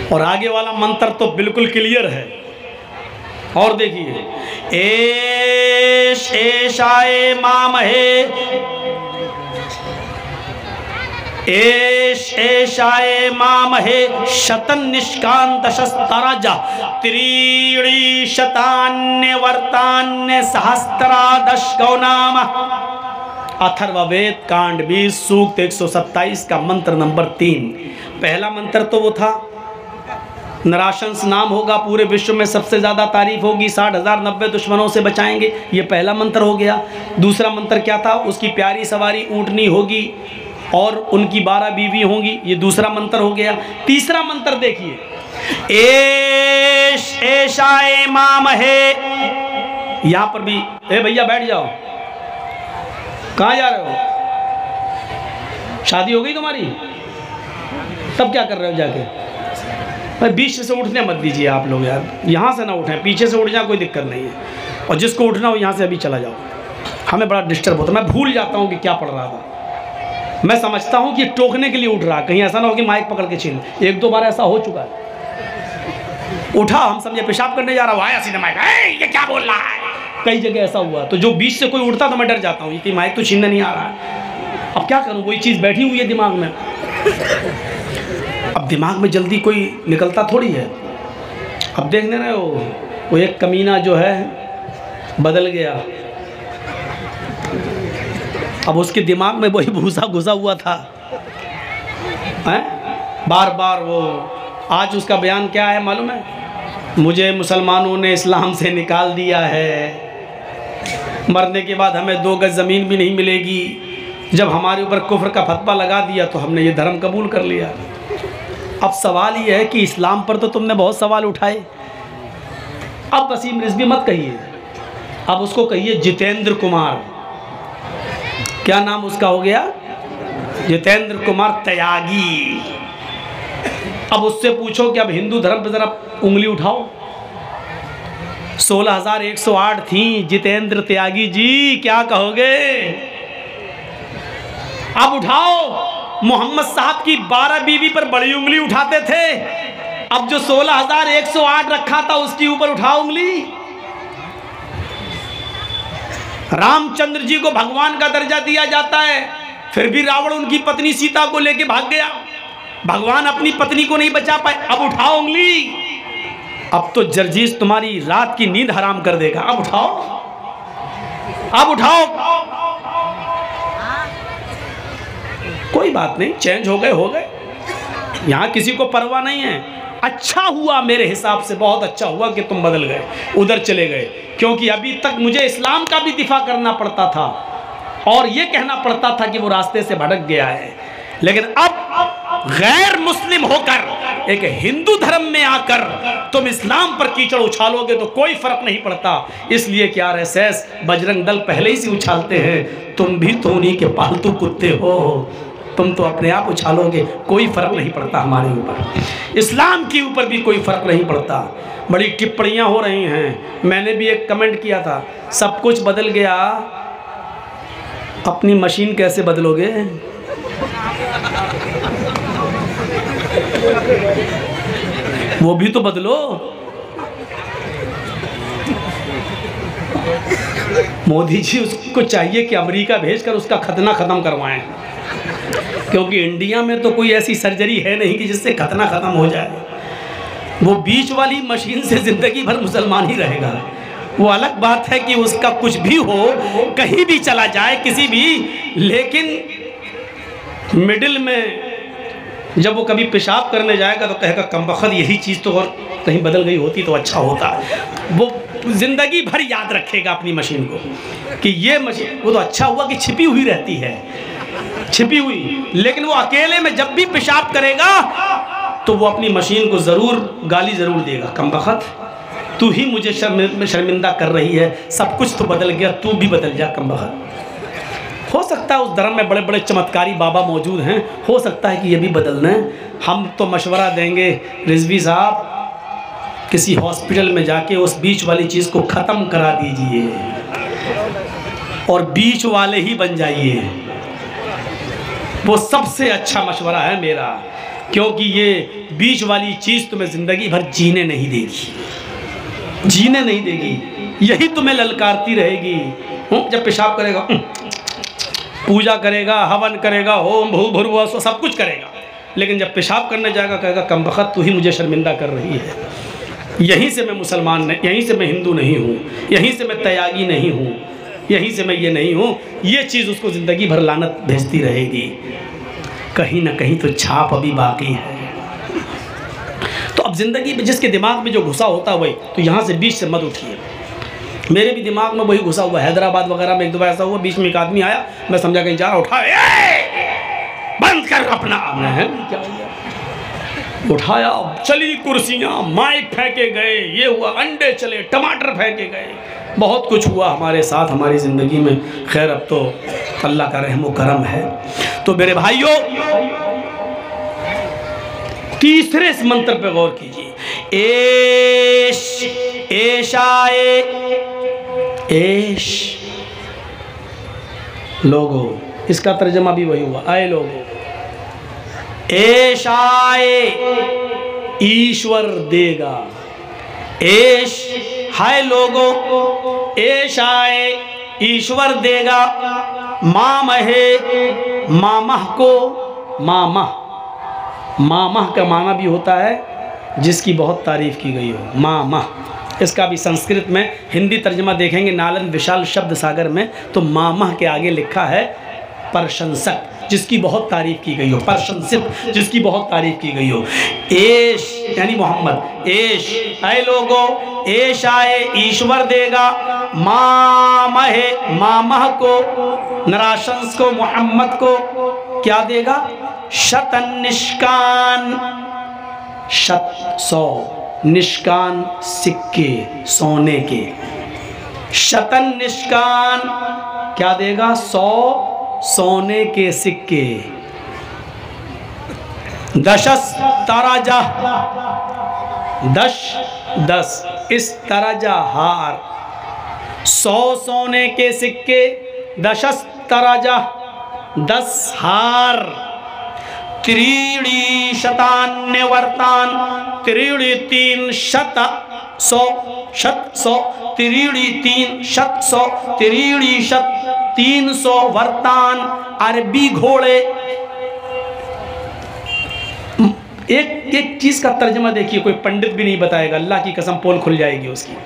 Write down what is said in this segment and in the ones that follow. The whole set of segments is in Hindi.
और आगे वाला मंत्र तो बिल्कुल क्लियर है। और देखिए, एशाए मामहे, एशाए मामहे शतन निष्कांत शस्त्रजा त्रीणि शतान्य वर्तान्य सहस्त्रादश गौनाम। अथर्ववेद कांड 20 सूक्त 127 का मंत्र नंबर 3। पहला मंत्र तो वो था, नराशंस नाम होगा, पूरे विश्व में सबसे ज़्यादा तारीफ होगी, 60,090 दुश्मनों से बचाएंगे, ये पहला मंत्र हो गया। दूसरा मंत्र क्या था, उसकी प्यारी सवारी ऊँटनी होगी और उनकी 12 बीवी होंगी, ये दूसरा मंत्र हो गया। तीसरा मंत्र देखिए, एशाए मामहे, यहाँ पर भी, ए भैया बैठ जाओ, कहाँ जा रहे हो? शादी हो गई तुम्हारी? तब क्या कर रहे हो जाके? भाई बीच से उठने मत दीजिए आप लोग यार, यहाँ से ना उठें, पीछे से उठ जाए कोई दिक्कत नहीं है, और जिसको उठना हो यहाँ से अभी चला जाओ। हमें बड़ा डिस्टर्ब होता है, मैं भूल जाता हूँ कि क्या पढ़ रहा था। मैं समझता हूँ कि टोकने के लिए उठ रहा, कहीं ऐसा ना हो कि माइक पकड़ के छीन। 1-2 बार ऐसा हो चुका है। उठा, हम समझे पेशाब करने जा रहा हूँ, आया सीधे माइक, ये क्या बोल रहा है। कई जगह ऐसा हुआ, तो जो बीच से कोई उठता तो मैं डर जाता हूँ कि माइक तो छीनने नहीं आ रहा है। अब क्या करूँ, वही चीज़ बैठी हुई है दिमाग में। अब दिमाग में जल्दी कोई निकलता थोड़ी है। अब देखने रहे हो, वो एक कमीना जो है बदल गया, अब उसके दिमाग में वही भूसा घुसा हुआ था, हैं? बार बार वो, आज उसका बयान क्या है मालूम है, मुझे मुसलमानों ने इस्लाम से निकाल दिया है, मरने के बाद हमें 2 गज ज़मीन भी नहीं मिलेगी। जब हमारे ऊपर कुफ्र का फतवा लगा दिया तो हमने ये धर्म कबूल कर लिया। अब सवाल ये है कि इस्लाम पर तो तुमने बहुत सवाल उठाए, अब वसीम रिजवी मत कहिए, अब उसको कहिए जितेंद्र कुमार। क्या नाम उसका हो गया? जितेंद्र कुमार त्यागी। अब उससे पूछो कि अब हिंदू धर्म पर जरा उंगली उठाओ। 16,108 थी, जितेंद्र त्यागी जी क्या कहोगे? अब उठाओ। मोहम्मद साहब की 12 बीवी पर बड़ी उंगली उठाते थे, अब जो 16,108 रखा था उसके ऊपर उठाओ उंगली। रामचंद्र जी को भगवान का दर्जा दिया जाता है, फिर भी रावण उनकी पत्नी सीता को लेके भाग गया, भगवान अपनी पत्नी को नहीं बचा पाए, अब उठाओ उंगली। अब तो जर्जीस तुम्हारी रात की नींद हराम कर देगा, अब उठाओ, अब उठाओ। कोई बात नहीं, चेंज हो गए, यहाँ किसी को परवाह नहीं है। अच्छा हुआ, मेरे हिसाब से बहुत अच्छा हुआ कि तुम बदल गए, उधर चले गए, क्योंकि अभी तक मुझे इस्लाम का भी दिफा करना पड़ता था और ये कहना पड़ता था कि वो रास्ते से भटक गया है। लेकिन अब गैर मुस्लिम होकर एक हिंदू धर्म में आकर तुम इस्लाम पर कीचड़ उछालोगे तो कोई फर्क नहीं पड़ता। इसलिए कि आरएसएस, बजरंग दल पहले ही से उछालते हैं, तुम भी तो उन्हीं के पालतू कुत्ते हो, तुम तो अपने आप उछालोगे, कोई फर्क नहीं पड़ता हमारे ऊपर, इस्लाम के ऊपर भी कोई फर्क नहीं पड़ता। बड़ी टिप्पणियां हो रही हैं, मैंने भी एक कमेंट किया था, सब कुछ बदल गया, अपनी मशीन कैसे बदलोगे? वो भी तो बदलो। मोदी जी उसको चाहिए कि अमेरिका भेजकर उसका खतना खत्म करवाएं, क्योंकि इंडिया में तो कोई ऐसी सर्जरी है नहीं कि जिससे खतना खत्म हो जाए। वो बीच वाली मशीन से जिंदगी भर मुसलमान ही रहेगा। वो अलग बात है कि उसका कुछ भी हो, कहीं भी चला जाए किसी भी, लेकिन मिडिल में जब वो कभी पेशाब करने जाएगा तो कहेगा कमबख्त यही चीज़ तो और कहीं बदल गई होती तो अच्छा होता। वो ज़िंदगी भर याद रखेगा अपनी मशीन को कि ये मशीन, वो तो अच्छा हुआ कि छिपी हुई रहती है, छिपी हुई, लेकिन वो अकेले में जब भी पेशाब करेगा तो वो अपनी मशीन को ज़रूर गाली ज़रूर देगा, कमबख्त तू ही मुझे शर्मिंदा कर रही है, सब कुछ तो बदल गया, तू भी बदल जा कमबख्त। हो सकता है उस धर्म में बड़े बड़े चमत्कारी बाबा मौजूद हैं, हो सकता है कि ये भी बदलना है। हम तो मशवरा देंगे रिजवी साहब, किसी हॉस्पिटल में जाके उस बीच वाली चीज़ को ख़त्म करा दीजिए और बीच वाले ही बन जाइए, वो सबसे अच्छा मशवरा है मेरा। क्योंकि ये बीच वाली चीज़ तुम्हें ज़िंदगी भर जीने नहीं देगी, जीने नहीं देगी, यही तुम्हें ललकारती रहेगी। जब पेशाब करेगा, पूजा करेगा, हवन करेगा, होम भू भुर्भुवः स्वः सब कुछ करेगा, लेकिन जब पेशाब करने जाएगा कहेगा कमबख्त तू ही मुझे शर्मिंदा कर रही है, यहीं से मैं मुसलमान नहीं, यहीं से मैं हिंदू नहीं हूँ, यहीं से मैं त्यागी नहीं हूँ, यहीं से मैं ये नहीं हूँ। ये चीज़ उसको ज़िंदगी भर लानत भेजती रहेगी। कहीं ना कहीं तो छाप अभी बाकी है। तो अब ज़िंदगी में जिसके दिमाग में जो घुसा होता है वही, तो यहाँ से बीच से मत उठिए। मेरे भी दिमाग में वही घुसा हुआ, हैदराबाद वगैरह में एक दो बार ऐसा हुआ, बीच में एक आदमी आया, मैं समझा कहीं जा रहा, उठाया, बंद कर अपना, है क्या उठाया, चली कुर्सियाँ, माइक फेंके गए, ये हुआ, अंडे चले, टमाटर फेंके गए, बहुत कुछ हुआ हमारे साथ हमारी ज़िंदगी में। खैर अब तो अल्लाह का रहम व करम है। तो मेरे भाइयों, तीसरे इस मंत्र पे गौर कीजिए। एश, एशाए, एश लोगो, इसका तर्जमा भी वही हुआ, आए लोगो। एशाए ईश्वर देगा, एश हाय लोगो, एशाए ईश्वर देगा, मामहे मामह को, मामह, मामह का माना भी होता है जिसकी बहुत तारीफ की गई हो, मामह। इसका भी संस्कृत में हिंदी तर्जमा देखेंगे नालंद विशाल शब्द सागर में, तो मामह के आगे लिखा है प्रशंसक, जिसकी बहुत तारीफ की गई हो, प्रशंसित जिसकी बहुत तारीफ की गई हो। एश यानी मोहम्मद, एश ऐ लोगो, एश आए ईश्वर देगा, मामहे मामह को, नराशंस को, मोहम्मद को क्या देगा? शतन निष्कान, शत सौ, निष्कान सिक्के सोने के, शतन निष्कान क्या देगा? 100 सोने के सिक्के। दशस तराजा, 10 10 इस तराजा हार, 100 सोने के सिक्के, दशस तराजा 10 हार, त्रीणी शतान्य वर्तान, त्रीणी 3 शत 100, शत 100, त्रीणी 3 शत 100, त्रीणी शत 300 वर्तान, अरबी घोड़े। एक एक चीज का तर्जमा देखिए, कोई पंडित भी नहीं बताएगा, अल्लाह की कसम पोल खुल जाएगी उसकी।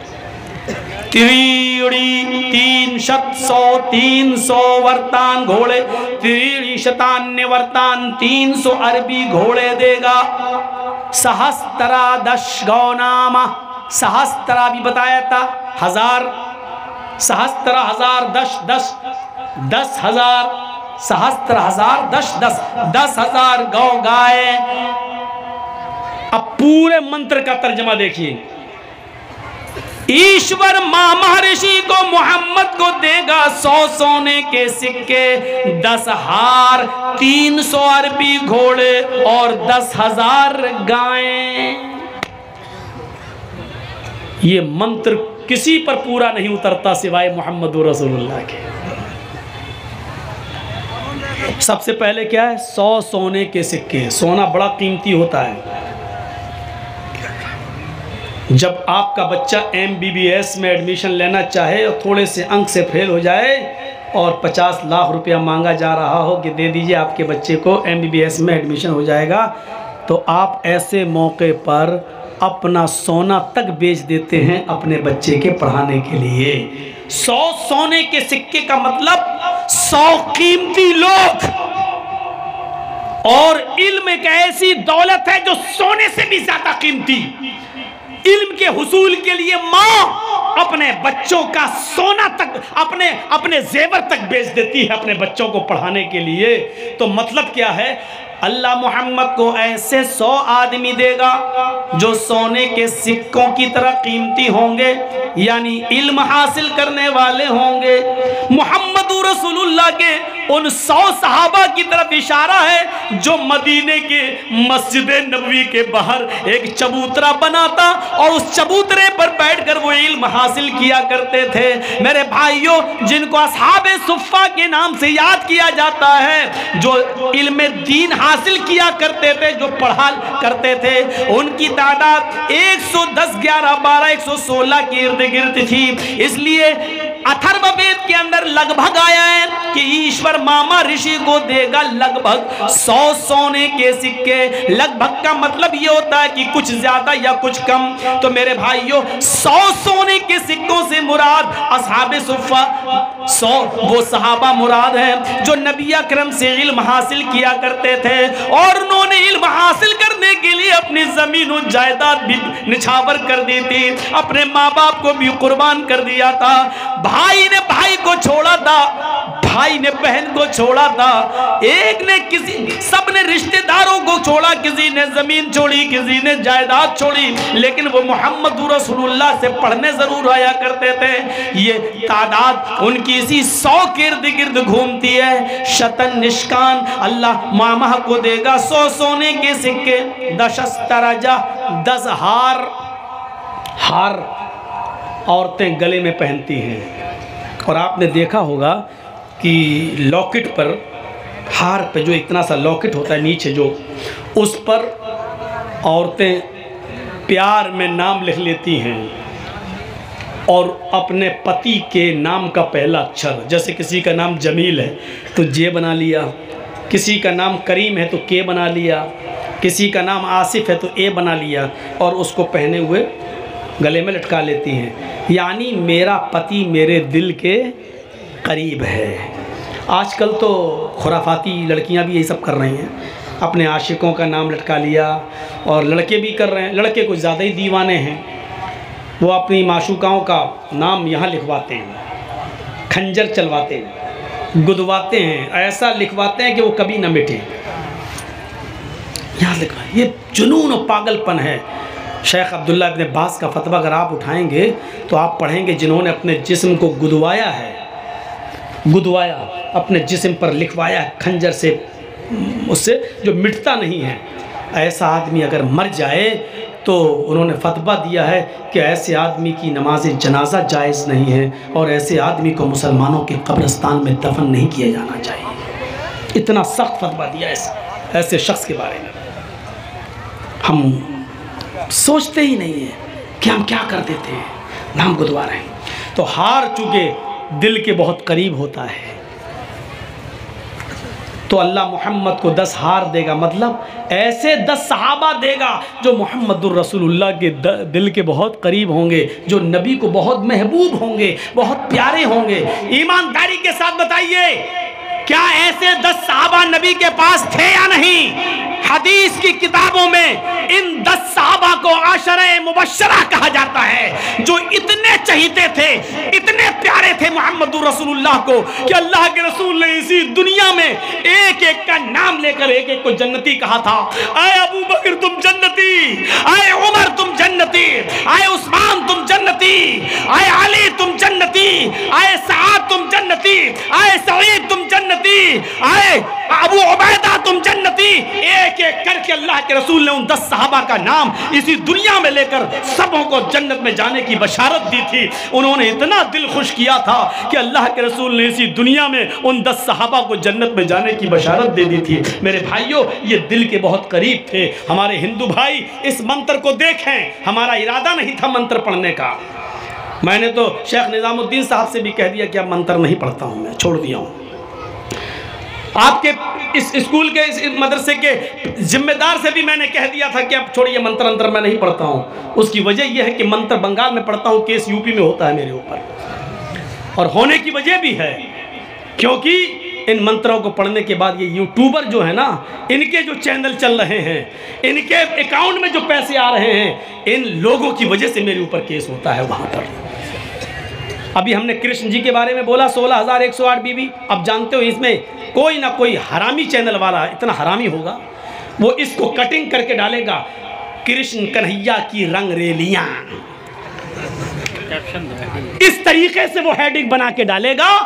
त्रीणी 3 शत 100, 300 वर्तान घोड़े, त्रीणी शतान्य वर्तान 300 अरबी घोड़े देगा। सहस्त्रा 10 गौनामा, सहस्त्रा भी बताया था, 1000, सहस्त्र 1000 10 10 10,000, सहस्त्र 1000 10 10 10,000 गौ गाय। अब पूरे मंत्र का तर्जमा देखिए। ईश्वर मामह ऋषि को, मोहम्मद को देगा 100 सोने के सिक्के, 10 हार, 300 अरबी घोड़े और 10,000 गायें। ये मंत्र किसी पर पूरा नहीं उतरता सिवाय मोहम्मद रसूलुल्लाह के। सबसे पहले क्या है? 100 सोने के सिक्के। सोना बड़ा कीमती होता है। जब आपका बच्चा MBBS में एडमिशन लेना चाहे और थोड़े से अंक से फेल हो जाए और 50 लाख रुपया मांगा जा रहा हो कि दे दीजिए आपके बच्चे को MBBS में एडमिशन हो जाएगा, तो आप ऐसे मौके पर अपना सोना तक बेच देते हैं अपने बच्चे के पढ़ाने के लिए। 100 सोने के सिक्के का मतलब 100 कीमती लोग। और इल्म एक ऐसी दौलत है जो सोने से भी ज्यादा कीमती। इल्म के हुसूल के लिए माँ अपने बच्चों का सोना तक, अपने जेवर तक बेच देती है अपने बच्चों को पढ़ाने के लिए। तो मतलब क्या है? अल्लाह मोहम्मद को ऐसे 100 आदमी देगा जो सोने के सिक्कों की तरह कीमती होंगे, यानी इल्म हासिल करने वाले होंगे। मोहम्मद रसूलुल्लाह के उन 100 सहाबा की तरफ इशारा है जो मदीने के मस्जिद नबवी के बाहर एक चबूतरा बनाता और उस चबूतरे पर बैठकर वो इल्म हासिल किया करते थे। मेरे भाइयों, जिनको असहाबे सुफ़्फ़ा के नाम से याद किया जाता है, जो इल्म दीन हासिल किया करते थे, जो पढ़ा करते थे, उनकी तादाद 110, 11, 12, 116 के इर्द गिर्द थी। इसलिए अथर्ववेद के अंदर लगभग आया है कि ईश्वर मामा ऋषि को देगा लगभग 100 सोने के सिक्के। लगभग का मतलब ये होता है कि कुछ ज्यादा या कुछ कम। तो मेरे भाइयों, 100 सोने के सिक्कों से मुराद असहाबे सुफ़्फ़ा 100 वो सहाबा मुराद हैं जो नबी अकरम से इल्म हासिल किया करते थे और उन्होंने इल्म हासिल करने के लिए अपनी जमीन और जायदाद भी निछावर कर दी थी, अपने माँ बाप को भी कुर्बान कर दिया था, भाई ने भाई को छोड़ा था, भाई ने बहन को छोड़ा था, एक ने किसी, सब ने रिश्तेदारों को छोड़ा, किसी ने जमीन छोड़ी, किसी ने जायदाद छोड़ी, लेकिन वो मोहम्मद रसूलुल्लाह से पढ़ने जरूर आया करते थे। ये तादाद उनकी इसी 100 के इर्द गिर्द घूमती है। शतन निष्कान अल्लाह मामा को देगा 100 सोने के सिक्के, 10 तरजा, 10 हार औरतें गले में पहनती हैं। और आपने देखा होगा कि लॉकेट पर, हार पे जो इतना सा लॉकेट होता है नीचे, जो उस पर औरतें प्यार में नाम लिख लेती हैं और अपने पति के नाम का पहला अक्षर, जैसे किसी का नाम जमील है तो जे बना लिया, किसी का नाम करीम है तो के बना लिया, किसी का नाम आसिफ है तो ए बना लिया, और उसको पहने हुए गले में लटका लेती हैं। यानी मेरा पति मेरे दिल के करीब है। आजकल तो खुराफाती लड़कियां भी यही सब कर रही हैं, अपने आशिकों का नाम लटका लिया, और लड़के भी कर रहे हैं। लड़के कुछ ज़्यादा ही दीवाने हैं, वो अपनी माशूकाओं का नाम यहाँ लिखवाते हैं, खंजर चलवाते हैं, गुदवाते हैं, ऐसा लिखवाते हैं कि वो कभी न मिटे। यहाँ लिखवा, ये जुनून और पागलपन है। शेख अब्दुल्ला इब्न बास का फतवा अगर आप उठाएंगे तो आप पढ़ेंगे जिन्होंने अपने जिस्म को गुदवाया है, गुदवाया, अपने जिस्म पर लिखवाया है खंजर से, उससे जो मिटता नहीं है। ऐसा आदमी अगर मर जाए तो उन्होंने फतवा दिया है कि ऐसे आदमी की नमाज जनाजा जायज़ नहीं है और ऐसे आदमी को मुसलमानों के कब्रिस्तान में दफन नहीं किया जाना चाहिए। इतना सख्त फतवा दिया ऐसे शख्स के बारे में। हम सोचते ही नहीं है कि हम क्या कर देते हैं, नाम गुदवा रहे हैं। तो हार चूँकि दिल के बहुत करीब होता है, तो अल्लाह मोहम्मद को 10 हार देगा, मतलब ऐसे 10 सहाबा देगा जो मोहम्मदुर रसूलुल्लाह के दिल के बहुत करीब होंगे, जो नबी को बहुत महबूब होंगे, बहुत प्यारे होंगे। ईमानदारी के साथ बताइए, क्या ऐसे 10 सहाबा नबी के पास थे या नहीं? हदीस की किताबों में इन 10 सहाबा को आशरे मुबश्शरा कहा जाता है, जो इतने चहीते थे, इतने प्यारे थे मोहम्मदुर रसूलुल्लाह को कि अल्लाह के रसूल ने इसी दुनिया में एक एक का नाम लेकर एक एक को जन्नती कहा था। आए अबू बकर तुम जन्नती, आए उमर तुम जन्नती, आए उस्मान तुम जन्नती, आए अली तुम जन्नती, आए सआद तुम जन्नती, आए सईद तुम जन्नती, आए अबू उबैदा तुम जन्नती। एक एक करके अल्लाह के रसूल ने उन 10 सहाबा का नाम इसी दुनिया में लेकर सबों को जन्नत में जाने की बशारत दी थी। उन्होंने इतना दिल खुश किया था कि अल्लाह के रसूल ने इसी दुनिया में उन 10 सहाबा को जन्नत में जाने की बशारत दे दी थी। मेरे भाइयों, ये दिल के बहुत करीब थे। हमारे हिंदू भाई इस मंत्र को देखें, हमारा इरादा नहीं था मंत्र पढ़ने का। मैंने तो शेख निज़ामुद्दीन साहब से भी कह दिया कि अब मंत्र नहीं पढ़ता हूँ, मैं छोड़ दिया हूँ। आपके इस स्कूल के, इस मदरसे के जिम्मेदार से भी मैंने कह दिया था कि अब छोड़िए मंत्र अंतर मैं नहीं पढ़ता हूँ। उसकी वजह यह है कि मंत्र बंगाल में पढ़ता हूँ, केस यूपी में होता है मेरे ऊपर, और होने की वजह भी है क्योंकि इन मंत्रों को पढ़ने के बाद ये यूट्यूबर जो है ना, इनके जो चैनल चल रहे हैं, इनके अकाउंट में जो पैसे आ रहे हैं, इन लोगों की वजह से मेरे ऊपर केस होता है वहाँ पर। अभी हमने कृष्ण जी के बारे में बोला 16,108 बीबी। अब जानते हो इसमें कोई ना कोई हरामी चैनल वाला, इतना हरामी होगा, वो इसको कटिंग करके डालेगा, कृष्ण कन्हैया की रंग रेलियां, इस तरीके से वो हेडिंग बना के डालेगा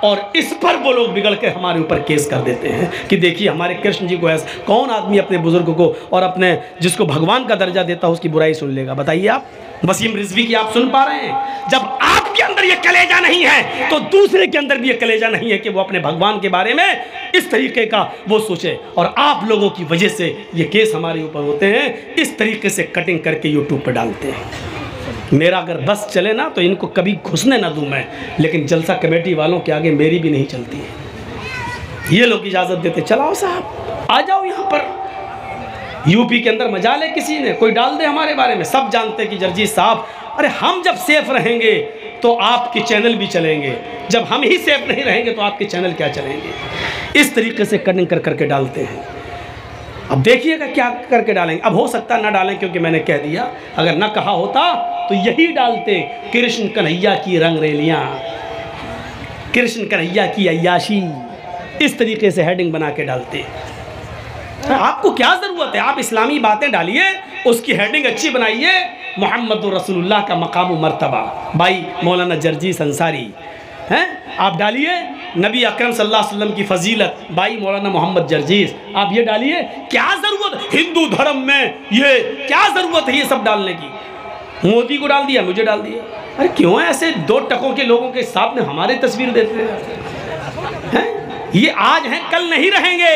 और इस पर वो लोग बिगड़ के हमारे ऊपर केस कर देते हैं कि देखिए हमारे कृष्ण जी को ऐसा, कौन आदमी अपने बुजुर्ग को और अपने जिसको भगवान का दर्जा देता है उसकी बुराई सुन लेगा? बताइए आप। वसीम रिजवी की आप सुन पा रहे हैं? जब आपके अंदर ये कलेजा नहीं है तो दूसरे के अंदर भी ये कलेजा नहीं है कि वो अपने भगवान के बारे में इस तरीके का वो सोचे। और आप लोगों की वजह से ये केस हमारे ऊपर होते हैं, इस तरीके से कटिंग करके यूट्यूब पर डालते हैं। मेरा अगर बस चले ना तो इनको कभी घुसने ना दूं मैं, लेकिन जलसा कमेटी वालों के आगे मेरी भी नहीं चलती है। ये लोग इजाज़त देते, चलाओ साहब आ जाओ यहाँ पर। यूपी के अंदर मजाल है किसी ने कोई डाल दे हमारे बारे में, सब जानते हैं कि जर्जी साहब, अरे हम जब सेफ रहेंगे तो आपके चैनल भी चलेंगे, जब हम ही सेफ नहीं रहेंगे तो आपके चैनल क्या चलेंगे। इस तरीके से कटिंग कर करके डालते हैं। अब देखिएगा क्या करके डालेंगे। अब हो सकता है ना डालें क्योंकि मैंने कह दिया, अगर ना कहा होता तो यही डालते, कृष्ण कन्हैया की रंग रैलियाँ, कृष्ण कन्हैया की अय्याशी, इस तरीके से हेडिंग बना के डालते। आपको क्या ज़रूरत है? आप इस्लामी बातें डालिए, उसकी हेडिंग अच्छी बनाइए, मोहम्मद रसूलुल्लाह का मकाम मर्तबा, भाई मौलाना जर्जीस अंसारी हैं, आप डालिए नबी अकरम सल्लल्लाहु अलैहि वसल्लम की फजीलत, भाई मौलाना मोहम्मद जर्जीस, आप ये डालिए। क्या ज़रूरत हिंदू धर्म में, ये क्या ज़रूरत है ये सब डालने की? मोदी को डाल दिया, मुझे डाल दिया। अरे क्यों ऐसे दो टकों के लोगों के सामने हमारे तस्वीर देते हैं? ये आज हैं कल नहीं रहेंगे,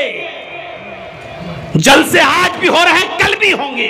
जल से आज भी हो रहे हैं कल भी होंगे।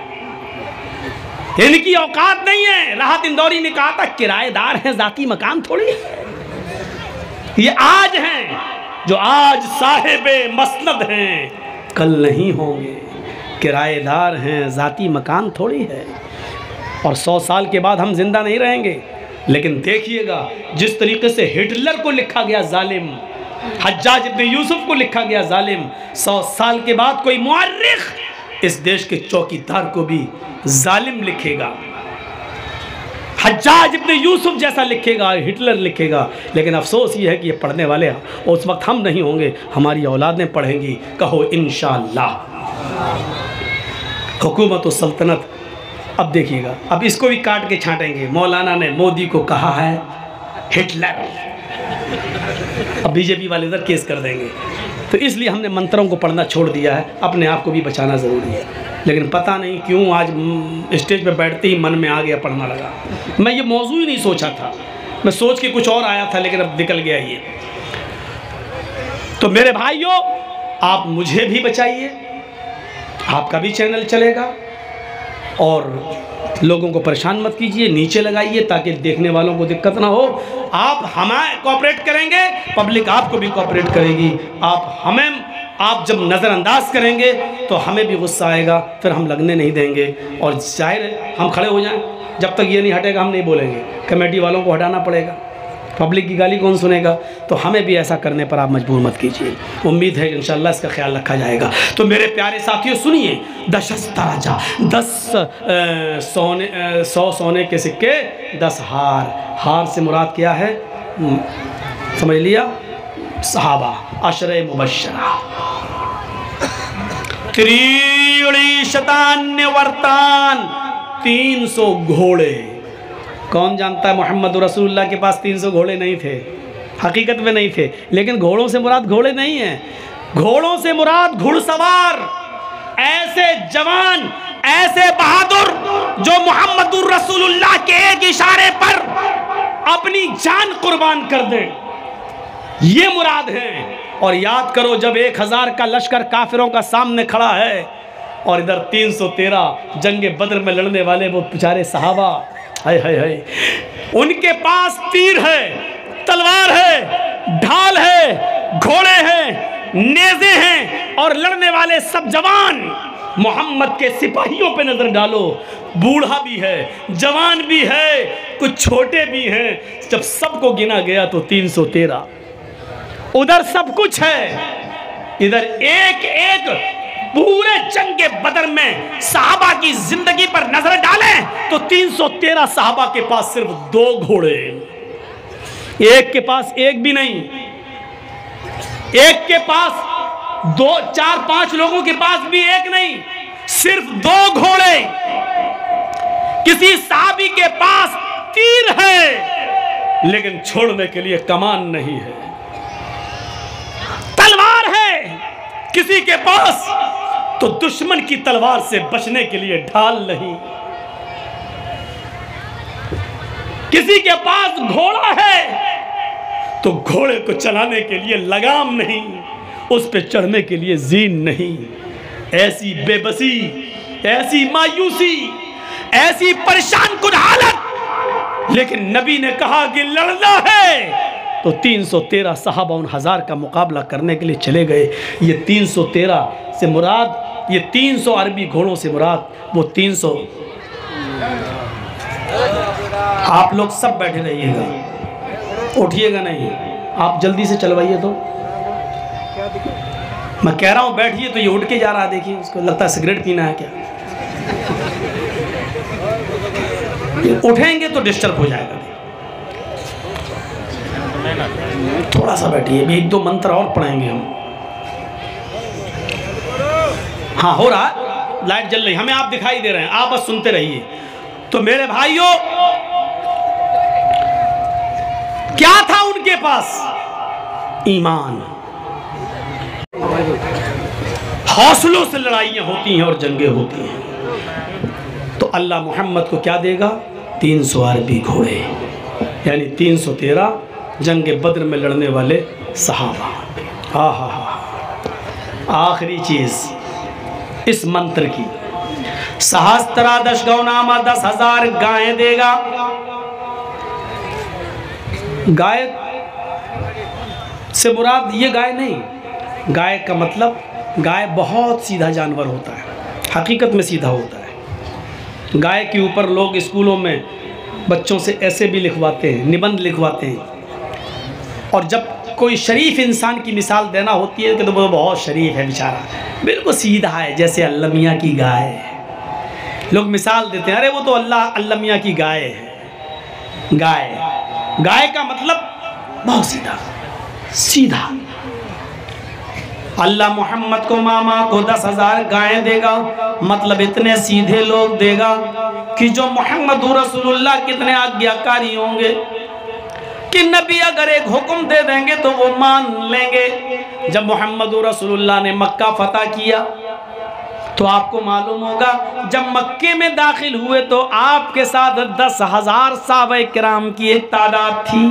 इनकी औकात नहीं है। राहत इंदौरी ने कहा था किराएदार हैं, जाती मकान थोड़ी। ये आज हैं जो आज साहिबे मसनद हैं, कल नहीं होंगे। किराएदार हैं, जाती मकान थोड़ी है। और 100 साल के बाद हम जिंदा नहीं रहेंगे। लेकिन देखिएगा जिस तरीके से हिटलर को लिखा गया जालिम, हज्जाज इब्न यूसुफ को लिखा गया जालिम, 100 साल के बाद कोई मुअर्रिख इस देश के चौकीदार को भी जालिम लिखेगा। हज्जाज इब्न यूसुफ जैसा लिखेगा, हिटलर लिखेगा। लेकिन अफसोस ये है कि ये पढ़ने वाले उस वक्त हम नहीं होंगे, हमारी औलादें पढ़ेंगी। कहो इंशाअल्लाह। हुकूमत और सल्तनत, अब देखिएगा, अब इसको भी काट के छांटेंगे। मौलाना ने मोदी को कहा है हिटलर, अब बीजेपी वाले इधर केस कर देंगे। तो इसलिए हमने मंत्रों को पढ़ना छोड़ दिया है, अपने आप को भी बचाना ज़रूरी है। लेकिन पता नहीं क्यों आज स्टेज पे बैठते ही मन में आ गया, पढ़ना लगा। मैं ये मौजू ही नहीं सोचा था, मैं सोच के कुछ और आया था, लेकिन अब निकल गया ये। तो मेरे भाइयों, आप मुझे भी बचाइए, आपका भी चैनल चलेगा। और लोगों को परेशान मत कीजिए, नीचे लगाइए ताकि देखने वालों को दिक्कत ना हो। आप हमें कोऑपरेट करेंगे, पब्लिक आपको भी कोऑपरेट करेगी। आप जब नज़रअंदाज करेंगे तो हमें भी गुस्सा आएगा, फिर हम लगने नहीं देंगे। और जाहिर है हम खड़े हो जाएं, जब तक ये नहीं हटेगा हम नहीं बोलेंगे। कमेटी वालों को हटाना पड़ेगा, पब्लिक की गाली कौन सुनेगा? तो हमें भी ऐसा करने पर आप मजबूर मत कीजिए। उम्मीद है कि इंशाअल्लाह इसका ख्याल रखा जाएगा। तो मेरे प्यारे साथियों सुनिए, 10 ताजा, 100 सोने के सिक्के, 10 हार। हार से मुराद क्या है? समझ लिया? सहाबा, अशरे मुबश्शरा। त्रियुणी शतान्य वर्तान, 300 घोड़े। कौन जानता है मोहम्मद रसूलुल्लाह के पास 300 घोड़े नहीं थे, हकीकत में नहीं थे। लेकिन घोड़ों से मुराद घोड़े नहीं हैं, घोड़ों से मुराद घुड़सवार, ऐसे जवान, ऐसे बहादुर जो मोहम्मद रसूलुल्लाह के एक इशारे पर अपनी जान कुर्बान कर दें, ये मुराद है। और याद करो, जब 1000 का लश्कर काफिरों का सामने खड़ा है और इधर 313 जंगे बद्र में लड़ने वाले वो बेचारे सहाबा, हाय हाय हाय, उनके पास तीर है, तलवार है, ढाल है, घोड़े हैं, नेज़े हैं, और लड़ने वाले सब जवान। मोहम्मद के सिपाहियों पे नजर डालो, बूढ़ा भी है, जवान भी है, कुछ छोटे भी हैं। जब सबको गिना गया तो 313। उधर सब कुछ है, इधर एक एक पूरे जंगे बदर में सहाबा की जिंदगी पर नजर डालें तो 313 सहाबा के पास सिर्फ 2 घोड़े, एक के पास एक भी नहीं, एक के पास 2, 4, 5 लोगों के पास भी एक नहीं, सिर्फ 2 घोड़े। किसी सहाबी के पास तीर है, लेकिन छोड़ने के लिए कमान नहीं है। तलवार है किसी के पास तो दुश्मन की तलवार से बचने के लिए ढाल नहीं। किसी के पास घोड़ा है तो घोड़े को चलाने के लिए लगाम नहीं, उस पे चढ़ने के लिए जीन नहीं। ऐसी बेबसी, ऐसी मायूसी, ऐसी परेशान कुन हालत। लेकिन नबी ने कहा कि लड़ना है तो 313 सहाबा उन 1000 का मुकाबला करने के लिए चले गए। ये 313 से मुराद, ये 300 अरबी घोड़ों से मुराद वो 300। आप लोग सब बैठे रहिएगा, उठिएगा नहीं। आप जल्दी से चलवाइए। तो मैं कह रहा हूँ बैठिए तो ये उठ के जा रहा है। देखिए उसको लगता है सिगरेट पीना है क्या। ये उठेंगे तो डिस्टर्ब हो जाएगा। थोड़ा सा बैठिए, एक दो मंत्र और पढ़ेंगे हम। हाँ हो रहा है, लाइट जल रही, हमें आप दिखाई दे रहे हैं, आप बस सुनते रहिए। तो मेरे भाइयों, क्या था उनके पास? ईमान। हौसलों से लड़ाइयां होती हैं और जंगें होती हैं। तो अल्लाह मोहम्मद को क्या देगा? 300 अरबी घोड़े, यानी 313 जंग बद्र में लड़ने वाले सहाबा। हाँ हाँ हाँ। आखिरी चीज इस मंत्र की, सहस्त्रादश गौनामा 10,000 गायें देगा। गाय से मुराद ये गाय नहीं, गाय का मतलब गाय बहुत सीधा जानवर होता है, हकीकत में सीधा होता है। गाय के ऊपर लोग स्कूलों में बच्चों से ऐसे भी लिखवाते हैं, निबंध लिखवाते हैं। और जब कोई शरीफ इंसान की मिसाल देना होती है कि तो वो बहुत शरीफ है बेचारा, बिल्कुल सीधा है, जैसे अल्लाह मियाँ की गाय है। लोग मिसाल देते हैं, अरे वो तो अल्लाह मियाँ की गाय है। गाय का मतलब बहुत सीधा सीधा। अल्लाह मोहम्मद को मामा को 10,000 गायें देगा, मतलब इतने सीधे लोग देगा कि जो मोहम्मद रसूलुल्लाह कितने आज्ञाकारी होंगे कि नबी अगर एक हुक्म दे देंगे तो वो मान लेंगे। जब मोहम्मद रसूलुल्लाह ने मक्का फतह किया तो आपको मालूम होगा, जब मक्के में दाखिल हुए तो आपके साथ 10,000 सहाबाए किराम की एक तादाद थी।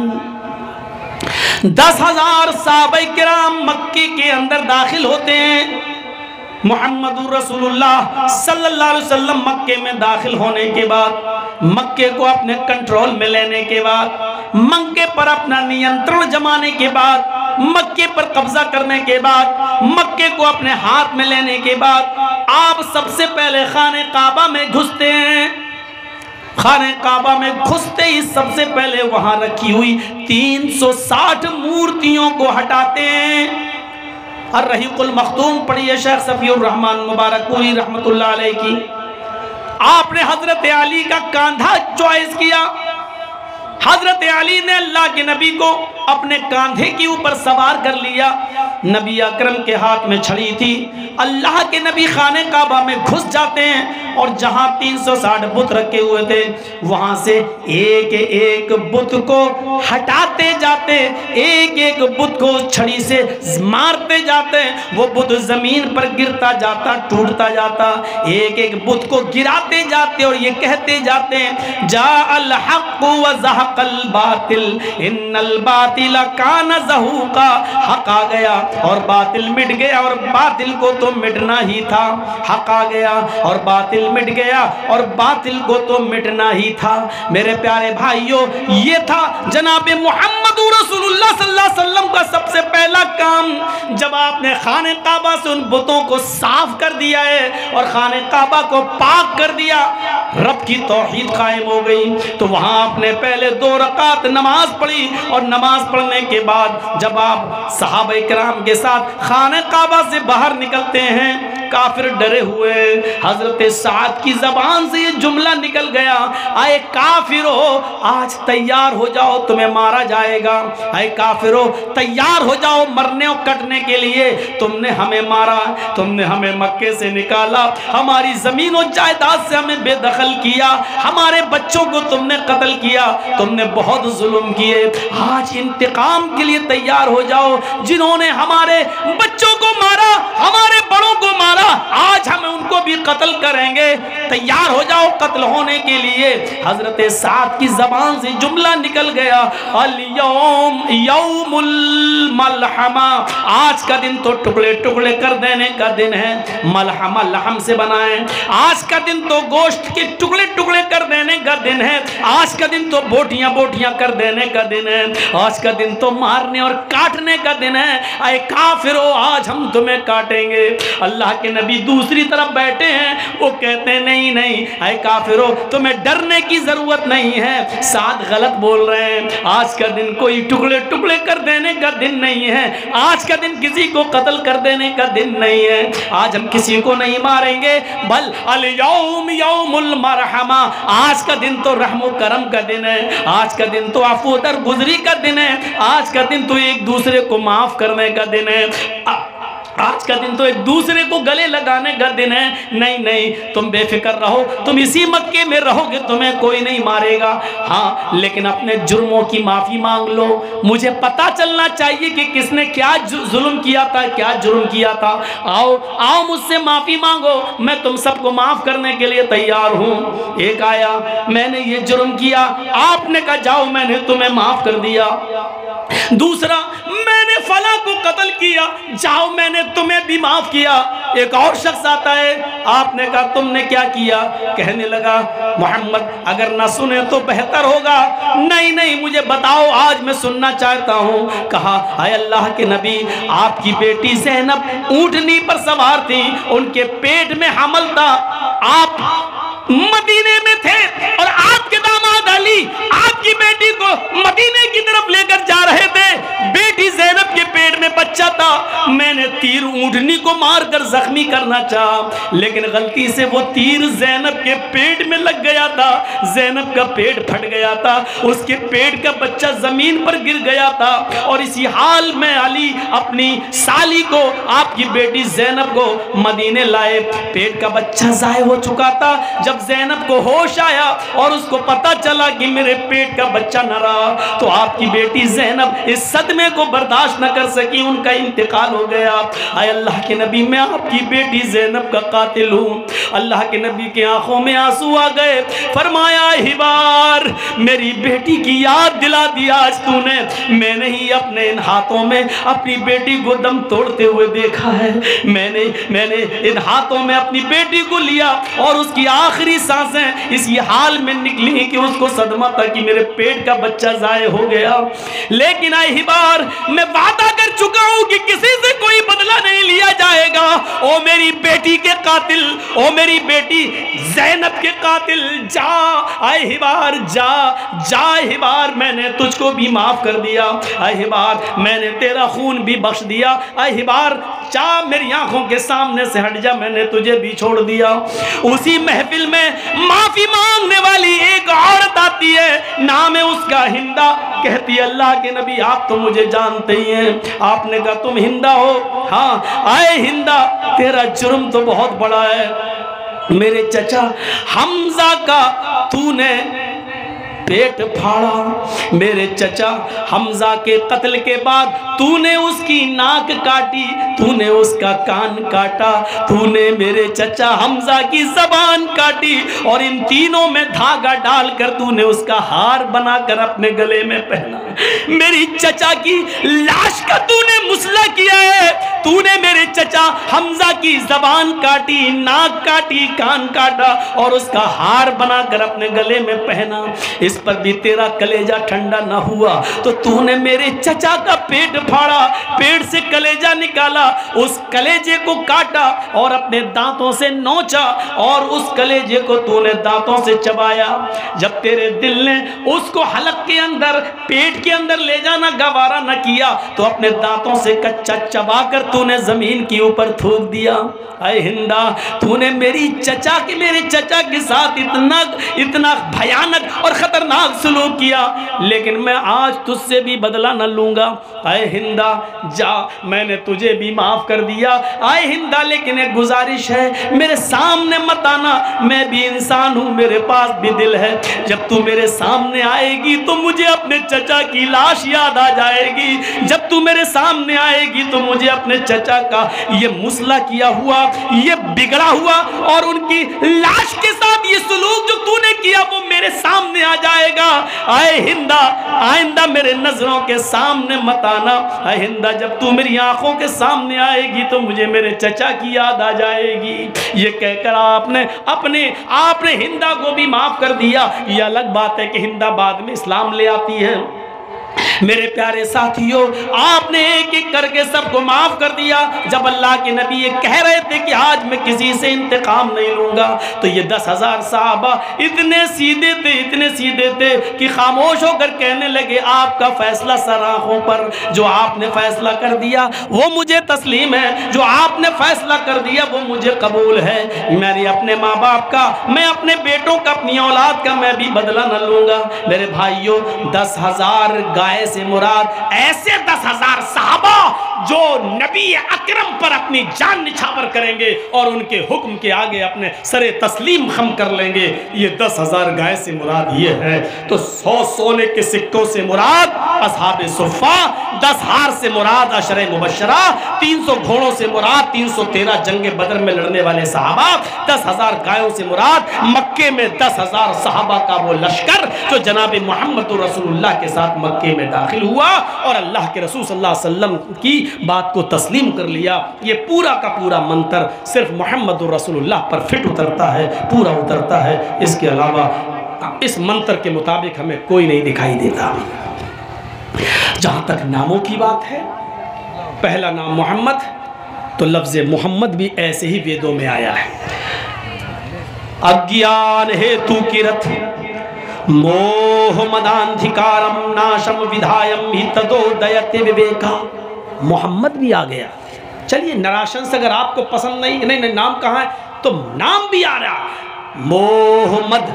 10,000 सहाबाए किराम मक्के के अंदर दाखिल होते हैं। मोहम्मद रसूलुल्लाह सल्लल्लाहु अलैहि वसल्लम मक्के में दाखिल होने के बाद, मक्के को अपने कंट्रोल में लेने के बाद, मक्के पर अपना नियंत्रण जमाने के बाद, मक्के पर कब्जा करने के बाद, मक्के को अपने हाथ में लेने के बाद, आप सबसे पहले खाने काबा में घुसते हैं। खाने काबा में घुसते ही सबसे पहले वहां रखी हुई 360 मूर्तियों को हटाते हैं। अर्रहीकुल मखतूम पढ़िए शेख सफीउर रहमान मुबारकपुरी रहमतुल्लाह अलैह की। आपने हजरत अली का कंधा चॉइस किया। हजरत अली ने अल्लाह के नबी को अपने कंधे के ऊपर सवार कर लिया। नबी अकरम के हाथ में छड़ी थी। अल्लाह के नबी खाने काबा में घुस जाते हैं और जहां 360 बुत रखे हुए थे वहां से एक एक बुत को हटाते जाते, एक एक बुत को छड़ी से मारते जाते। वो बुत जमीन पर गिरता जाता, टूटता जाता। एक एक बुत को गिराते जाते और ये कहते जाते, जा अल हक़ व ज़हक़ल बातिल इन्नल बातिल कान ज़हूक़ा। हक आ गया और बातिल मिट गया और बातिल को तो मिटना ही था। हक आ गया और बातिल मिट गया और बातिल को तो मिटना ही था। मेरे प्यारे भाइयों, ये था जनाबे मोहम्मद रसूलुल्लाह सल्लल्लाहु अलैहि वसल्लम का सबसे पहला काम। जब आपने खाने काबा से उन बुतों को साफ कर दिया है और खाने काबा को पाक कर दिया, रब की तौहीद कायम हो गई, तो वहां आपने पहले 2 रकात नमाज पढ़ी। और नमाज पढ़ने के बाद जब आप सहाबा किराम के साथ खाने काबा से बाहर निकलते हैं काफिर डरे हुए। हजरत साद की जबान से ये जुमला निकल गया, आए काफिरो आज तैयार हो जाओ, तुम्हें मारा जाएगा। आए काफिरो तैयार हो जाओ मरने और कटने के लिए। तुमने हमें मारा, तुमने हमें मक्के से निकाला, हमारी जमीन और जायदाद से हमें बेदखल किया, हमारे बच्चों को तुमने कत्ल किया, तुमने बहुत जुल्म किए। आज इंतकाम के लिए तैयार हो जाओ। जिन्होंने हमारे बच्चों को मारा, हमारे बड़ों को मारा, आज हम उनको भी कत्ल करेंगे। तैयार हो जाओ कत्ल होने के लिए। हजरत साद की जबान से जुमला निकल गया, अल यौम यौमुल मलहमा, आज का दिन तो टुकड़े टुकड़े कर देने का दिन है। मलहमा लहम से बना है। आज का दिन तो गोश्त के टुकड़े टुकड़े कर देने का दिन है। आज का दिन तो बोटियां बोटियां कर देने का दिन है। आज का दिन तो मारने और काटने का दिन है। आए काफिरो आज हम तुम्हें काटेंगे। अल्लाह के नबी दूसरी तरफ बैठे हैं, वो कहते हैं नहीं नहीं, आए काफिरो तुम्हें डरने की जरूरत नहीं है। साद गलत बोल रहे हैं। आज का दिन कोई टुकड़े टुकड़े कर देने का दिन नहीं है। आज का दिन किसी को कत्ल कर देने का दिन नहीं है। आज हम किसी को नहीं मारेंगे, बल अल यौम यौमुल मरहमा, आज का दिन तो रहमो करम का दिन है। आज का दिन तो अफू दरगुजरी का दिन है। आज का दिन तो एक दूसरे को माफ करने का दिन है। आज का दिन तो एक दूसरे को गले लगाने का दिन है। नहीं नहीं, तुम बेफिक्र रहो, तुम इसी मक्के में रहोगे, तुम्हें कोई नहीं मारेगा। हाँ, लेकिन अपने जुर्मों की माफ़ी मांग लो। मुझे पता चलना चाहिए कि किसने क्या जुल्म किया था, क्या जुर्म किया था। आओ आओ मुझसे माफ़ी मांगो, मैं तुम सबको माफ़ करने के लिए तैयार हूँ। एक आया, मैंने ये जुर्म किया, आपने कहा जाओ मैंने तुम्हें माफ़ कर दिया। दूसरा, मैंने फला को कत्ल किया, जाओ मैंने तुम्हें भी माफ किया। एक और शख्स आता है, आपने कहा तुमने क्या किया? कहने लगा मोहम्मद अगर ना सुने तो बेहतर होगा। नहीं नहीं मुझे बताओ, आज मैं सुनना चाहता हूँ। कहा हाय अल्लाह के नबी, आपकी बेटी ज़ैनब ऊँटनी पर सवार थी, उनके पेट में हमल था, आप मदीने में थे और आपके दामाद अली आपकी बेटी को मदीने की तरफ लेकर जा रहे थे। बेटी ज़ैनब के पेट में बच्चा था। मैंने तीर ऊँटनी को मारकर जख्मी करना चाहा, लेकिन गलती से वो तीर ज़ैनब के पेट में लग गया था। ज़ैनब का पेट फट गया था, उसके पेट का बच्चा जमीन पर गिर गया था। और इसी हाल में अली अपनी साली को, आपकी बेटी ज़ैनब को मदीने लाए। पेट का बच्चा ज़ाय हो चुका था। जब ज़ैनब को होश आया और उसको पता चला कि मेरे पेट का बच्चा न रहा, तो आपकी बेटी ज़ैनब इस सदमे को बर्दाश्त न कर सकी, उनका इंतकाल हो गया। आय अल्लाह के नबी, मैं आपकी बेटी ज़ैनब का कातिल हूँ। अल्लाह के नबी के आंखों में आंसू आ गए। फरमाया हिबार, मेरी बेटी की याद दिला दिया आज तूने। मैंने ही अपने इन हाथों में अपनी बेटी को दम तोड़ते हुए देखा है। मैंने इन हाथों में अपनी बेटी को लिया और उसकी आखिरी सांसें इसी हाल में निकली कि उसको सदमा था कि मेरे पेट का बच्चा ज़ाय हो गया। लेकिन आए हिबार, मैं वादा कर चुका हूं कि किसी से कोई बदला नहीं लिया जाएगा। ओ मेरी बेटी के कातिल, ओ मेरी बेटी ज़ैनब के कातिल, जा आए हिबार, जा जा हिबार, मैंने तुझको भी माफ कर दिया। आए हिबार, मैंने तेरा खून भी बख्श दिया। आए हिबार, जा मेरी आंखों के सामने से हट जा, मैंने तुझे भी छोड़ दिया। उसी महफिल में माफी मांगने वाली एक औरत आती है, नाम है उसका हिंदा। कहती है अल्लाह के नबी, आप तो मुझे जानते ही हैं। आपने कहा तुम हिंदा हो? हाँ। आए हिंदा, तेरा जुर्म तो बहुत बड़ा है। मेरे चचा हमजा का तूने पेट फाड़ा। मेरे चचा हमजा के कत्ल के बाद तूने उसकी नाक काटी, तूने उसका कान काटा, तूने मेरे चचा हमजा की जबान काटी और इन तीनों में धागा डालकर तूने उसका हार बनाकर अपने गले में पहना। मेरी चचा की लाश का तूने मुसला किया है। तूने मेरे चचा हमजा की जबान काटी, नाक काटी, कान काटा और उसका हार बनाकर अपने गले में पहना। इस पर भी तेरा कलेजा ठंडा ना हुआ तो तूने मेरे चचा का पेट फाड़ा, पेट से कलेजा निकाला, उस कलेजे को काटा और अपने दांतों से नोचा और उस कलेजे को तूने दांतों से चबाया। जब तेरे दिल ने उसको हलक के अंदर, पेट के अंदर ले जाना गवारा न किया तो अपने दांतों से कच्चा चबा कर तूने जमीन के ऊपर थूक दिया। अरे हिंदा, तूने मेरे चचा के साथ इतना भयानक और खतरनाक सलूक किया, लेकिन मैं आज तुझसे भी बदला न लूंगा। अरे हिंदा जा, मैंने तुझे भी माफ कर दिया। अरे हिंदा, लेकिन एक गुजारिश है, मेरे सामने मत आना, मैं भी इंसान हूं, मेरे पास भी दिल है। जब तू मेरे सामने आएगी तो मुझे अपने चचा की लाश याद आ जाएगी। जब तू मेरे सामने आएगी तो मुझे अपने चचा का ये मुसला किया हुआ, ये बिगड़ा हुआ और उनकी लाश के साथ ये सलूक जो तूने किया वो मेरे सामने आ जाएगा। आए हिंदा, आइंदा मेरे नजरों के सामने मत आना। आए हिंदा, जब तू मेरी आंखों के सामने आएगी तो मुझे मेरे चचा की याद आ जाएगी। ये कहकर आपने हिंदा को भी माफ कर दिया। ये अलग बात है कि हिंदा बाद में इस्लाम ले आती है। मेरे प्यारे साथियों, आपने एक एक करके सबको माफ कर दिया। जब अल्लाह के नबी ये कह रहे थे कि आज मैं किसी से इंतकाम नहीं लूंगा, तो ये 10,000 साहबा इतने सीधे थे कि खामोश होकर कहने लगे, आपका फैसला सर आंखों पर, जो आपने फैसला कर दिया वो मुझे तस्लीम है, जो आपने फैसला कर दिया वो मुझे कबूल है। मैंने अपने माँ बाप का, मैं अपने बेटों का, अपनी औलाद का मैं भी बदला न लूंगा। मेरे भाइयों, 10,000 गाय से मुराद ऐसे 10,000 साहबा जो नबी अकरम पर अपनी जान निछावर करेंगे और उनके हुक्म के आगे अपने सरे तस्लीम खम कर लेंगे। ये 10,000 गाय से मुराद ये है। तो 100 सोने के सिक्कों से मुराद असहाबे सुफ़ा, 10 हार से मुराद अशरे मुबश्शरा, 300 घोड़ों से मुराद 313 जंगे बदर में लड़ने वाले सहाबा, 10,000 गायों से मुराद मक्के में 10,000 सहाबा का वो लश्कर जो जनाब मोहम्मद रसूलुल्लाह के साथ मक्के में दाखिल हुआ और अल्लाह के रसूल सल्लल्लाहु अलैहि वसल्लम की बात को तस्लीम कर लिया। ये पूरा का पूरा मंत्र सिर्फ मोहम्मद रसूलुल्लाह पर फिट उतरता है, पूरा उतरता है। इसके अलावा इस मंत्र के मुताबिक हमें कोई नहीं दिखाई देता। जहाँ तक नामों की बात है, पहला नाम मोहम्मद, तो लफ्ज़ मोहम्मद भी ऐसे ही वेदों में आया है। अज्ञान हेतु किरत मोह मदांधिकारम नाशम विधायम ही तदोदयते विवेका। मोहम्मद भी आ गया। चलिए, नराशंस अगर आपको पसंद नहीं नाम कहाँ है, तो नाम भी आ रहा है, मोहम्मद।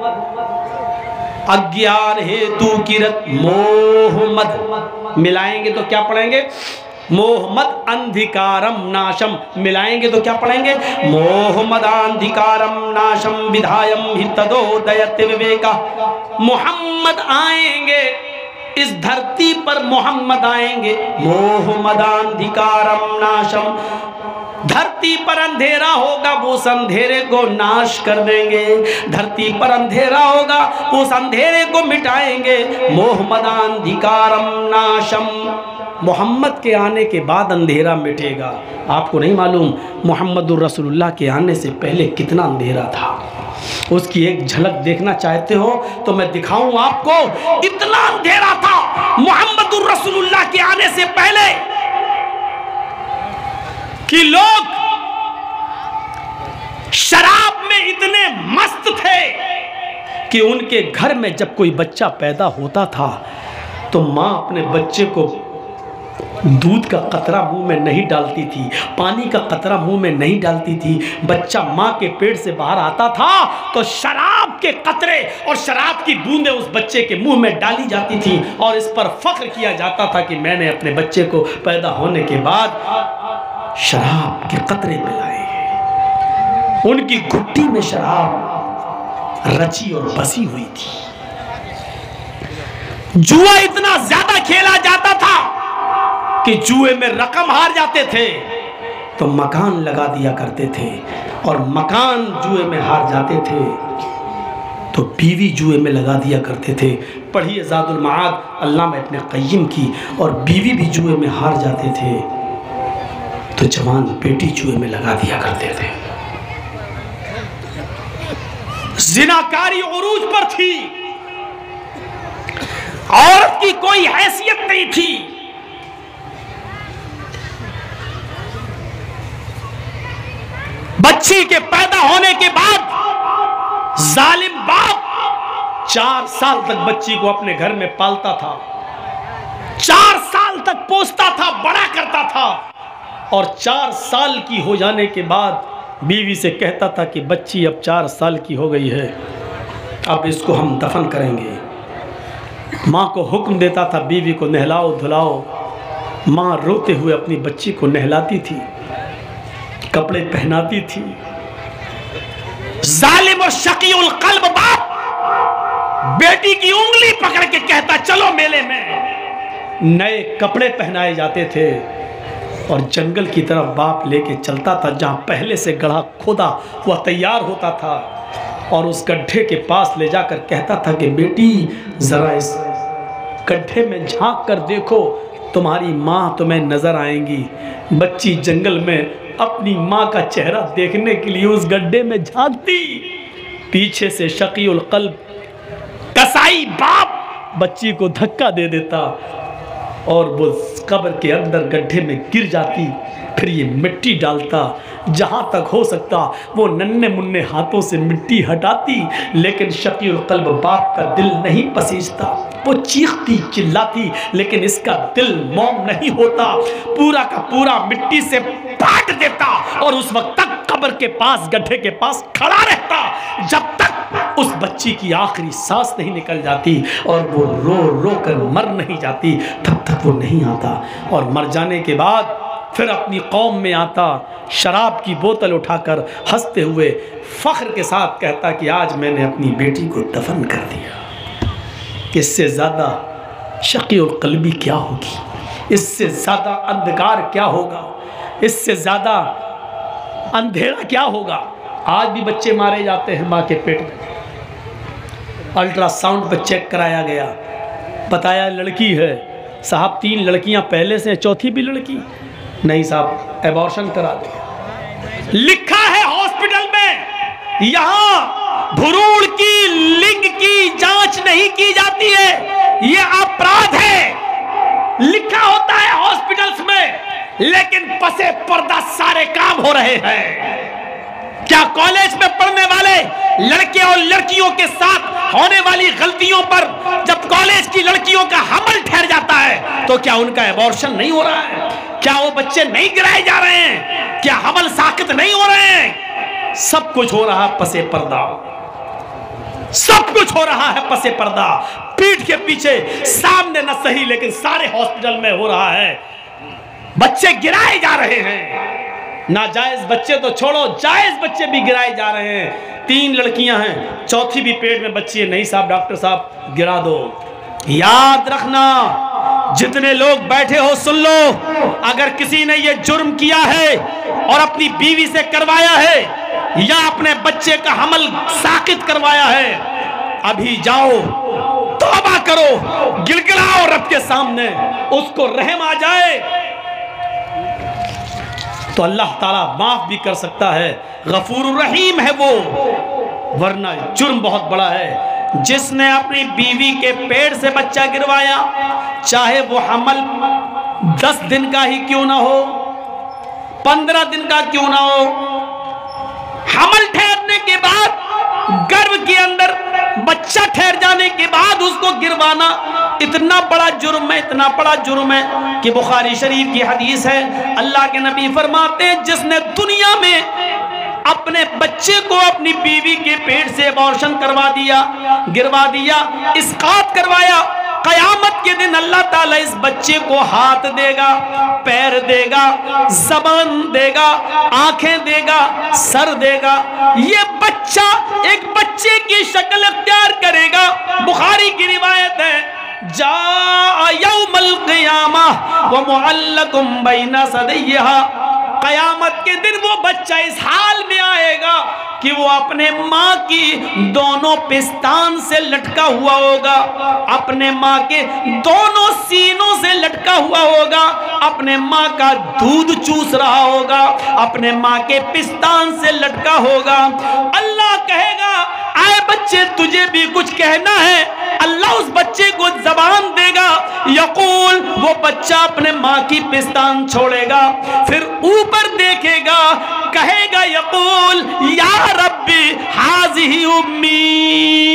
अज्ञान हेतु किरत मोहम्मद मिलाएंगे तो क्या पढ़ेंगे? मोहम्मद अंधिकारम नाशम मिलाएंगे तो क्या पढ़ेंगे? मोहम्मद अंधिकारम नाशम विधायम हि तदोदयत विवेका। मोहम्मद आएंगे इस धरती पर, मोहम्मद आएंगे, मोहम्मद अंधिकारम नाशम, धरती पर अंधेरा होगा वो उस अंधेरे को नाश कर देंगे। धरती पर अंधेरा होगा उस अंधेरे को मिटाएंगे। मोहम्मद अंधिकारम नाशम, मोहम्मद के आने के बाद अंधेरा मिटेगा। आपको नहीं मालूम मोहम्मदुर रसूलुल्लाह के आने से पहले कितना अंधेरा था? उसकी एक झलक देखना चाहते हो तो मैं दिखाऊं आपको। इतना अंधेरा था मोहम्मदुर रसूलुल्लाह के आने से पहले कि लोग शराब में इतने मस्त थे कि उनके घर में जब कोई बच्चा पैदा होता था तो माँ अपने बच्चे को दूध का कतरा मुंह में नहीं डालती थी, पानी का कतरा मुंह में नहीं डालती थी। बच्चा माँ के पेट से बाहर आता था तो शराब के कतरे और शराब की बूंदें उस बच्चे के मुंह में डाली जाती थी और इस पर फख्र किया जाता था कि मैंने अपने बच्चे को पैदा होने के बाद शराब के कतरे पिलाए। उनकी घुट्टी में शराब रची और बसी हुई थी। जुआ इतना ज्यादा खेला जाता था कि जुए में रकम हार जाते थे तो मकान लगा दिया करते थे, और मकान जुए में हार जाते थे तो बीवी जुए में लगा दिया करते थे। पढ़िए ज़ादुल मआद अल्लामा इब्न क़य्यिम की। और बीवी भी जुए में हार जाते थे तो जवान बेटी जुए में लगा दिया करते थे। जिनाकारी उरूज पर थी, औरत की कोई हैसियत नहीं थी। बच्ची के पैदा होने के बाद जालिम बाप 4 साल तक बच्ची को अपने घर में पालता था, 4 साल तक पोसता था, बड़ा करता था, और 4 साल की हो जाने के बाद बीवी से कहता था कि बच्ची अब 4 साल की हो गई है, अब इसको हम दफन करेंगे। माँ को हुक्म देता था बीवी को नहलाओ धुलाओ। माँ रोते हुए अपनी बच्ची को नहलाती थी, कपड़े पहनाती थी। जालिम और शकीउल कल्ब बाप बेटी की उंगली पकड़ के कहता चलो मेले में। नए कपड़े पहनाए जाते थे और जंगल की तरफ बाप लेके चलता था, जहां पहले से गड्ढा खोदा हुआ तैयार होता था, और उस गड्ढे के पास ले जाकर कहता था कि बेटी जरा इस गड्ढे में झांक कर देखो, तुम्हारी माँ तुम्हें नजर आएंगी। बच्ची जंगल में अपनी माँ का चेहरा देखने के लिए उस गड्ढे में झांकती। पीछे से शकीउल कल्ब कसाई बाप बच्ची को धक्का दे देता और वो कब्र के अंदर गड्ढे में गिर जाती। फिर ये मिट्टी डालता, जहाँ तक हो सकता वो नन्हे मुन्ने हाथों से मिट्टी हटाती, लेकिन शकीउल कल्ब बाप का दिल नहीं पसीजता। वो चीखती चिल्लाती, लेकिन इसका दिल मौन नहीं होता, पूरा का पूरा मिट्टी से पाट देता और उस वक्त तक कब्र के पास, गड्ढे के पास खड़ा रहता, जब तक उस बच्ची की आखिरी सांस नहीं निकल जाती और वो रो रो कर मर नहीं जाती, तब तक वो नहीं आता। और मर जाने के बाद फिर अपनी कौम में आता, शराब की बोतल उठाकर हंसते हुए फख्र के साथ कहता कि आज मैंने अपनी बेटी को दफन कर दिया। इससे ज़्यादा शकीउल कल्बी क्या होगी, इससे ज़्यादा अंधकार क्या होगा, इससे ज़्यादा अंधेरा क्या होगा। आज भी बच्चे मारे जाते हैं माँ के पेट में। अल्ट्रासाउंड पर चेक कराया गया, बताया लड़की है। साहब 3 लड़कियां पहले से, चौथी भी लड़की। नहीं साहब एबॉर्शन करा दे। लिखा है हॉस्पिटल में यहां भ्रूण की, लिंग की जांच नहीं की जाती है, यह अपराध है। लिखा होता है हॉस्पिटल्स में, लेकिन पसे पर्दा सारे काम हो रहे हैं। क्या कॉलेज में पढ़ने वाले लड़के और लड़कियों के साथ होने वाली गलतियों पर जब कॉलेज की लड़कियों का हमल ठहर जाता है तो क्या उनका एबॉर्शन नहीं हो रहा है? क्या वो बच्चे नहीं गिराए जा रहे हैं? क्या हमल साकित नहीं हो रहे हैं? सब कुछ हो रहा है पसे पर्दा, सब कुछ हो रहा है पसे पर्दा, पीठ के पीछे, सामने न सही लेकिन सारे हॉस्पिटल में हो रहा है। बच्चे गिराए जा रहे हैं, नाजायज बच्चे तो छोड़ो, जायज बच्चे भी गिराए जा रहे हैं। 3 लड़कियां हैं, चौथी भी पेट में बच्ची है। नहीं साहब डॉक्टर साहब गिरा दो। याद रखना, जितने लोग बैठे हो सुन लो, अगर किसी ने ये जुर्म किया है और अपनी बीवी से करवाया है या अपने बच्चे का हमल साकित करवाया है, अभी जाओ तौबा करो, गिड़गिड़ाओ रब के सामने, उसको रहम आ जाए तो अल्लाह ताला माफ भी कर सकता है, गफूर रहीम है वो। वरना जुर्म बहुत बड़ा है। जिसने अपनी बीवी के पेट से बच्चा गिरवाया, चाहे वो हमल 10 दिन का ही क्यों ना हो, 15 दिन का क्यों ना हो, हमल ठहरने के बाद, गर्भ के अंदर बच्चा ठहर जाने के बाद उसको गिरवाना इतना बड़ा जुर्म है, इतना बड़ा जुर्म है कि बुखारी शरीफ की हदीस है, अल्लाह के नबी फरमाते हैं जिसने दुनिया में अपने बच्चे को अपनी बीवी के पेट से एबॉर्शन करवा दिया, गिरवा दिया, इसकात करवाया, कयामत के दिन अल्लाह ताला इस बच्चे को हाथ देगा, पैर देगा, ज़बान देगा, आंखें देगा, सर देगा। ये बच्चा एक बच्चे की शक्ल अख्तियार करेगा। बुखारी की रिवायत है, जा यौमल क़ियामह व मुअल्लकुम बैना सदैहा, कयामत के दिन वो बच्चा इस हाल में आएगा कि वो अपने माँ की दोनों पिस्तान से लटका हुआ होगा, अपने माँ के दोनों सीनों से लटका हुआ होगा, अपने माँ का दूध चूस रहा होगा, अपने माँ के पिस्तान से लटका होगा। अल्लाह कहेगा आए बच्चे तुझे भी कुछ कहना है, अल्लाह उस बच्चे को जबान देगा, यकूल, वो बच्चा अपने माँ की पिस्तान छोड़ेगा, फिर ऊपर देखेगा, कहेगा यकूल या रब्बी हाज़िही उम्मी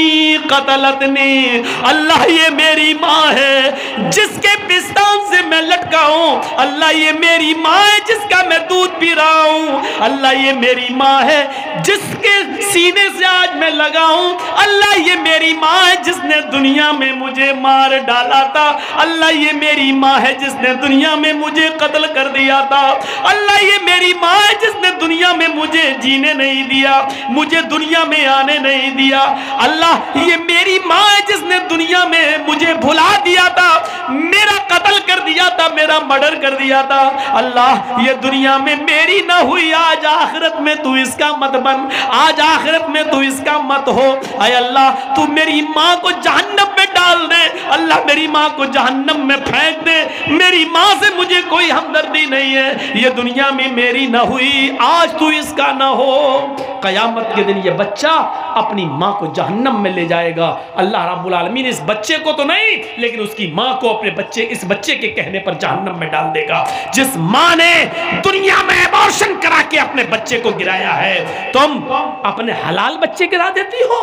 कतलतनी, अल्लाह ये मेरी माँ है जिसके पिस्तान से मैं लटका हूँ, अल्लाह ये मेरी माँ है जिसका मैं दूध पी रहा हूँ, अल्लाह ये मेरी माँ है जिसके सीने से आज मैं लगा हूँ, अल्लाह ये मेरी माँ है जिसने दुनिया में मुझे मार डाला था, अल्लाह ये मेरी माँ है जिसने दुनिया में मुझे कत्ल कर दिया था, अल्लाह ये मेरी माँ है जिसने दुनिया में मुझे जीने नहीं दिया, मुझे दुनिया में आने नहीं दिया, अल्लाह ये मेरी माँ है जिसने दुनिया में मुझे भुला दिया था, मेरा कत्ल कर दिया था, मेरा मर्डर कर दिया था, अल्लाह ये दुनिया में मेरी ना हुई, आज आखिरत में तू इसका मत बन, आज आखिरत में तू इसका मत हो, अय अल्लाह तू मेरी माँ को जहन्नम में डाल दे, अल्लाह मेरी माँ को जहन्नम में फेंक दे, मेरी माँ से मुझे कोई हमदर्दी नहीं है, ये दुनिया में मेरी ना हुई, आज तू इसका ना हो। क़यामत के दिन ये बच्चा अपनी माँ को जहन्नम में ले जाएगा। अल्लाह रब्बुल आलमीन इस बच्चे को तो नहीं, लेकिन उसकी माँ को अपने बच्चे, इस बच्चे के कहने पर जहन्नम में डाल देगा। जिस माँ ने दुनिया में एबॉर्शन करा के अपने बच्चे को गिराया है, तुम अपने हलाल बच्चे गिरा देती हो,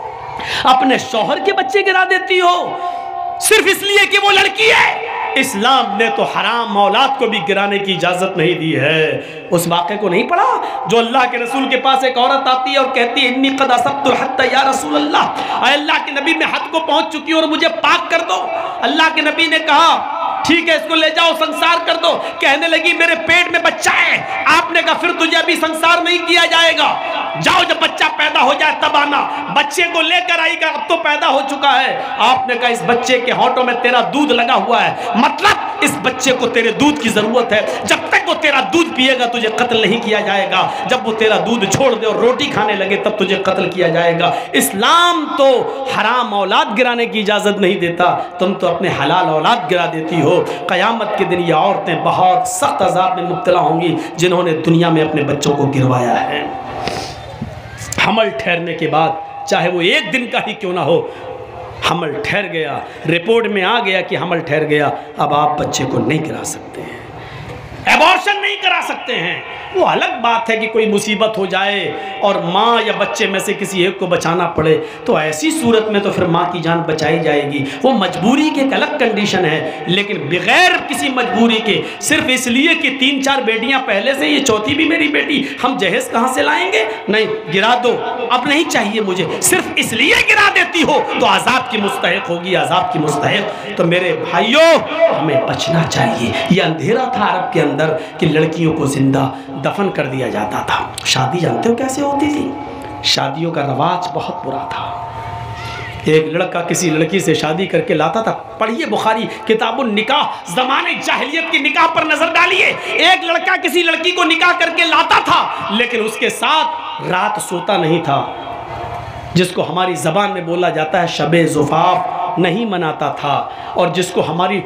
अपने शौहर के बच्चे गिरा देती हो, सिर्फ इसलिए कि वो लड़की है। इस्लाम ने तो हराम औलाद को भी गिराने की इजाजत नहीं दी है। उस वाक़े को नहीं पढ़ा जो अल्लाह के रसूल के पास एक औरत आती है और कहती है इन्नी क़द असब्तुल हद्द या रसूल अल्लाह, अल्लाह के नबी मैं हद को पहुंच चुकी हूं और मुझे पाक कर दो। अल्लाह के नबी ने कहा ठीक है इसको ले जाओ संसार कर दो। कहने लगी मेरे पेट में बच्चा है। आपने कहा फिर तुझे अभी संसार नहीं किया जाएगा, जाओ जब बच्चा पैदा हो जाए तब आना। बच्चे को लेकर आएगा, अब तो पैदा हो चुका है। आपने कहा इस बच्चे के होंठों में तेरा दूध लगा हुआ है, मतलब इस बच्चे को तेरे दूध की जरूरत है, जब तक वो तेरा दूध पिएगा तुझे कत्ल नहीं किया जाएगा, जब वो तेरा दूध छोड़ दे और रोटी खाने लगे तब तुझे कत्ल किया जाएगा। इस्लाम तो हराम औलाद गिराने की इजाजत नहीं देता, तुम तो अपने हलाल औलाद गिरा देती हो। क़यामत के दिन ये औरतें बहुत सख्त अज़ाब में मुब्तला होंगी जिन्होंने दुनिया में अपने बच्चों को गिरवाया है। हमल ठहरने के बाद चाहे वो एक दिन का ही क्यों ना हो, हमल ठहर गया, रिपोर्ट में आ गया कि हमल ठहर गया, अब आप बच्चे को नहीं गिरा सकते हैं, एबॉर्शन नहीं करा सकते हैं। वो अलग बात है कि कोई मुसीबत हो जाए और माँ या बच्चे में से किसी एक को बचाना पड़े, तो ऐसी सूरत में तो फिर माँ की जान बचाई जाएगी। वो मजबूरी की एक अलग कंडीशन है, लेकिन बगैर किसी मजबूरी के सिर्फ इसलिए कि 3-4 बेटियां पहले से, ये चौथी भी मेरी बेटी, हम जहेज कहाँ से लाएंगे, नहीं गिरा दो, अब नहीं चाहिए मुझे, सिर्फ इसलिए गिरा देती हो तो अजाब की मुस्तहिक होगी, अजाब की मुस्तहिक। तो मेरे भाइयों हमें बचना चाहिए। ये अंधेरा था अरब के अंदर कि लड़कियों को जिंदा दफन कर दिया जाता था। शादी जानते हो कैसे होती थी? शादियों का रवाज बहुत बुरा था। एक लड़का किसी लड़की से शादी करके लाता था। पढ़िए बुखारी किताबुन निकाह, ज़माने जाहिलियत की निकाह पर नजर डालिए। एक लड़का किसी लड़की को निकाह करके लाता था, लेकिन उसके साथ रात सोता नहीं था, जिसको हमारी ज़बान में बोला जाता है शबे ज़ुफ़ाफ़ नहीं मनाता था, और जिसको हमारी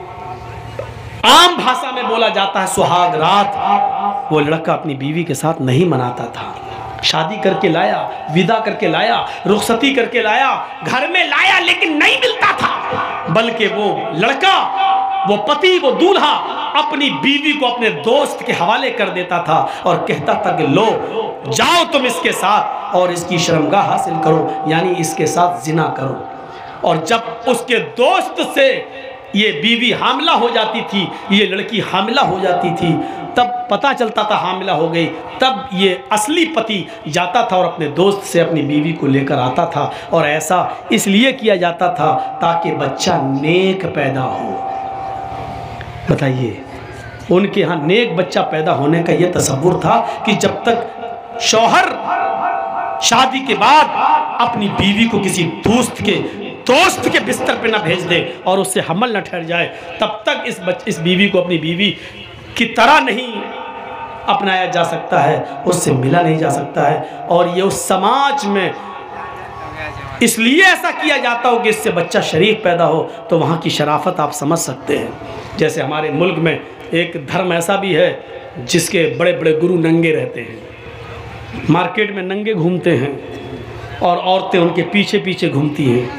आम भाषा में बोला जाता है सुहाग रात, वो लड़का अपनी बीवी के साथ नहीं मनाता था। शादी करके लाया, विदा करके लाया, रुखसती करके लाया, घर में लाया, लेकिन नहीं मिलता था, बल्कि वो लड़का, वो पति, वो दूल्हा अपनी बीवी को अपने दोस्त के हवाले कर देता था और कहता था कि लो जाओ तुम इसके साथ और इसकी शर्मगाह हासिल करो, यानी इसके साथ जिना करो। और जब उसके दोस्त से ये बीवी हामिला हो जाती थी, ये लड़की हामिला हो जाती थी, तब पता चलता था हामिला हो गई, तब ये असली पति जाता था और अपने दोस्त से अपनी बीवी को लेकर आता था। और ऐसा इसलिए किया जाता था ताकि बच्चा नेक पैदा हो। बताइए, उनके यहाँ नेक बच्चा पैदा होने का ये तसव्वुर था कि जब तक शौहर शादी के बाद अपनी बीवी को किसी दोस्त के बिस्तर पे ना भेज दे और उससे हमल न ठहर जाए, तब तक इस बीवी को अपनी बीवी की तरह नहीं अपनाया जा सकता है, उससे मिला नहीं जा सकता है। और ये उस समाज में इसलिए ऐसा किया जाता हो कि इससे बच्चा शरीफ पैदा हो, तो वहाँ की शराफत आप समझ सकते हैं। जैसे हमारे मुल्क में एक धर्म ऐसा भी है जिसके बड़े बड़े गुरु नंगे रहते हैं, मार्केट में नंगे घूमते हैं और औरतें उनके पीछे पीछे घूमती हैं।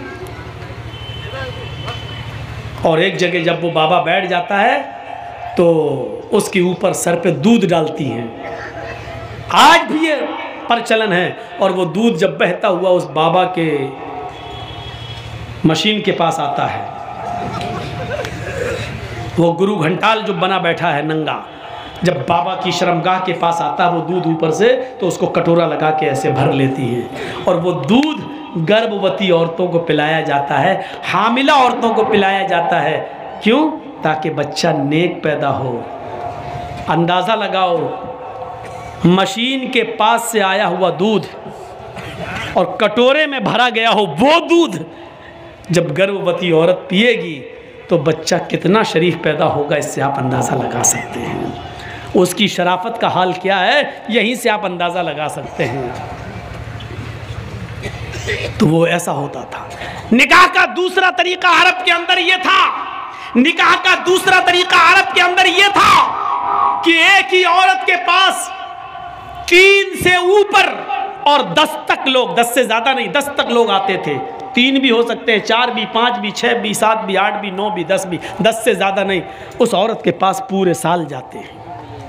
और एक जगह जब वो बाबा बैठ जाता है तो उसके ऊपर सर पे दूध डालती हैं। आज भी ये प्रचलन है। और वो दूध जब बहता हुआ उस बाबा के मशीन के पास आता है। वो गुरु घंटाल जो बना बैठा है नंगा, जब बाबा की शर्मगाह के पास आता है वो दूध ऊपर से, तो उसको कटोरा लगा के ऐसे भर लेती है और वो दूध गर्भवती औरतों को पिलाया जाता है, हामिला औरतों को पिलाया जाता है। क्यों? ताकि बच्चा नेक पैदा हो। अंदाज़ा लगाओ, मशीन के पास से आया हुआ दूध और कटोरे में भरा गया हो वो दूध जब गर्भवती औरत पिएगी तो बच्चा कितना शरीफ पैदा होगा, इससे आप अंदाज़ा लगा सकते हैं। उसकी शराफत का हाल क्या है, यहीं से आप अंदाज़ा लगा सकते हैं। तो वो ऐसा होता था। निकाह का दूसरा तरीका अरब के अंदर ये था, निकाह का दूसरा तरीका अरब के अंदर ये था कि एक ही औरत के पास 3 से ऊपर और 10 तक लोग, 10 से ज्यादा नहीं, 10 तक लोग आते थे। 3 भी हो सकते हैं, 4 भी, 5 भी, 6 भी, 7 भी, 8 भी, 9 भी, 10 भी, 10 से ज्यादा नहीं। उस औरत के पास पूरे साल जाते हैं।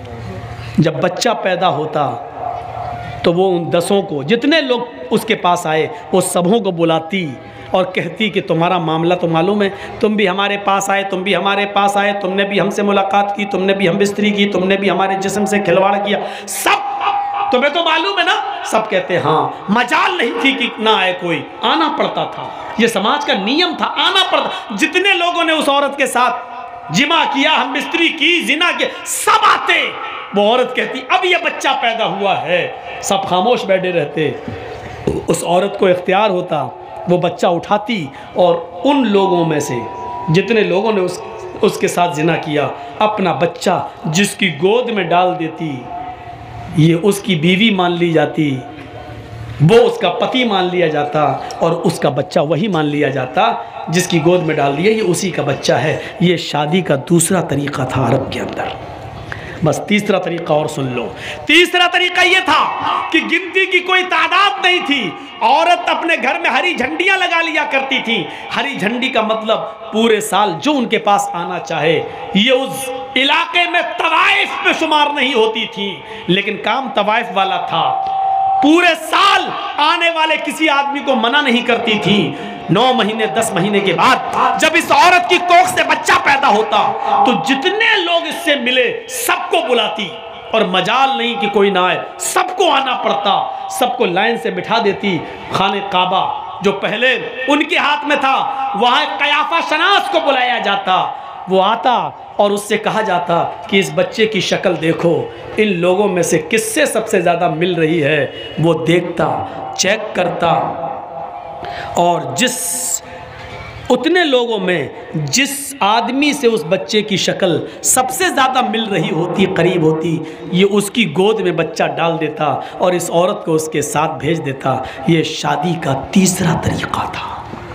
जब बच्चा पैदा होता तो वो उन 10 को, जितने लोग उसके पास आए, वो सबों को बुलाती और कहती कि तुम्हारा मामला तो मालूम है, तुम भी हमारे पास आए, तुम भी हमारे पास आए, तुमने भी हमसे मुलाकात की, तुमने भी हम बिस्तरी की, तुमने भी हमारे जिस्म से खिलवाड़ किया, सब तुम्हें तो मालूम है ना। सब कहते हाँ। मजाल नहीं थी कि ना आए कोई, आना पड़ता था। ये समाज का नियम था, आना पड़ता। जितने लोगों ने उस औरत के साथ जिमा किया, हम बिस्तरी की, जिना किया, सब आते। वो औरत कहती अब ये बच्चा पैदा हुआ है, सब खामोश बैठे रहते। उस औरत को इख्तियार होता, वो बच्चा उठाती और उन लोगों में से जितने लोगों ने उसके साथ जिना किया, अपना बच्चा जिसकी गोद में डाल देती। ये उसकी बीवी मान ली जाती, वो उसका पति मान लिया जाता और उसका बच्चा वही मान लिया जाता जिसकी गोद में डाल दिया, ये उसी का बच्चा है। ये शादी का दूसरा तरीका था अरब के अंदर। बस तीसरा तरीका और सुन लो। तीसरा तरीका ये था कि गिनती की कोई तादाद नहीं थी, औरत अपने घर में हरी झंडियां लगा लिया करती थी। हरी झंडी का मतलब पूरे साल जो उनके पास आना चाहे। ये उस इलाके में तवाइफ में शुमार नहीं होती थी, लेकिन काम तवाइफ वाला था। पूरे साल आने वाले किसी आदमी को मना नहीं करती थी। 9 महीने 10 महीने के बाद जब इस औरत की कोख से बच्चा पैदा होता तो जितने लोग इससे मिले सबको बुलाती और मजाल नहीं कि कोई ना आए, सबको आना पड़ता। सबको लाइन से बिठा देती। खाने काबा जो पहले उनके हाथ में था, वहां कयाफा शनास को बुलाया जाता। वो आता और उससे कहा जाता कि इस बच्चे की शक्ल देखो, इन लोगों में से किससे सबसे ज़्यादा मिल रही है। वो देखता, चेक करता और उतने लोगों में जिस आदमी से उस बच्चे की शक्ल सबसे ज़्यादा मिल रही होती, करीब होती, ये उसकी गोद में बच्चा डाल देता और इस औरत को उसके साथ भेज देता। ये शादी का तीसरा तरीका था।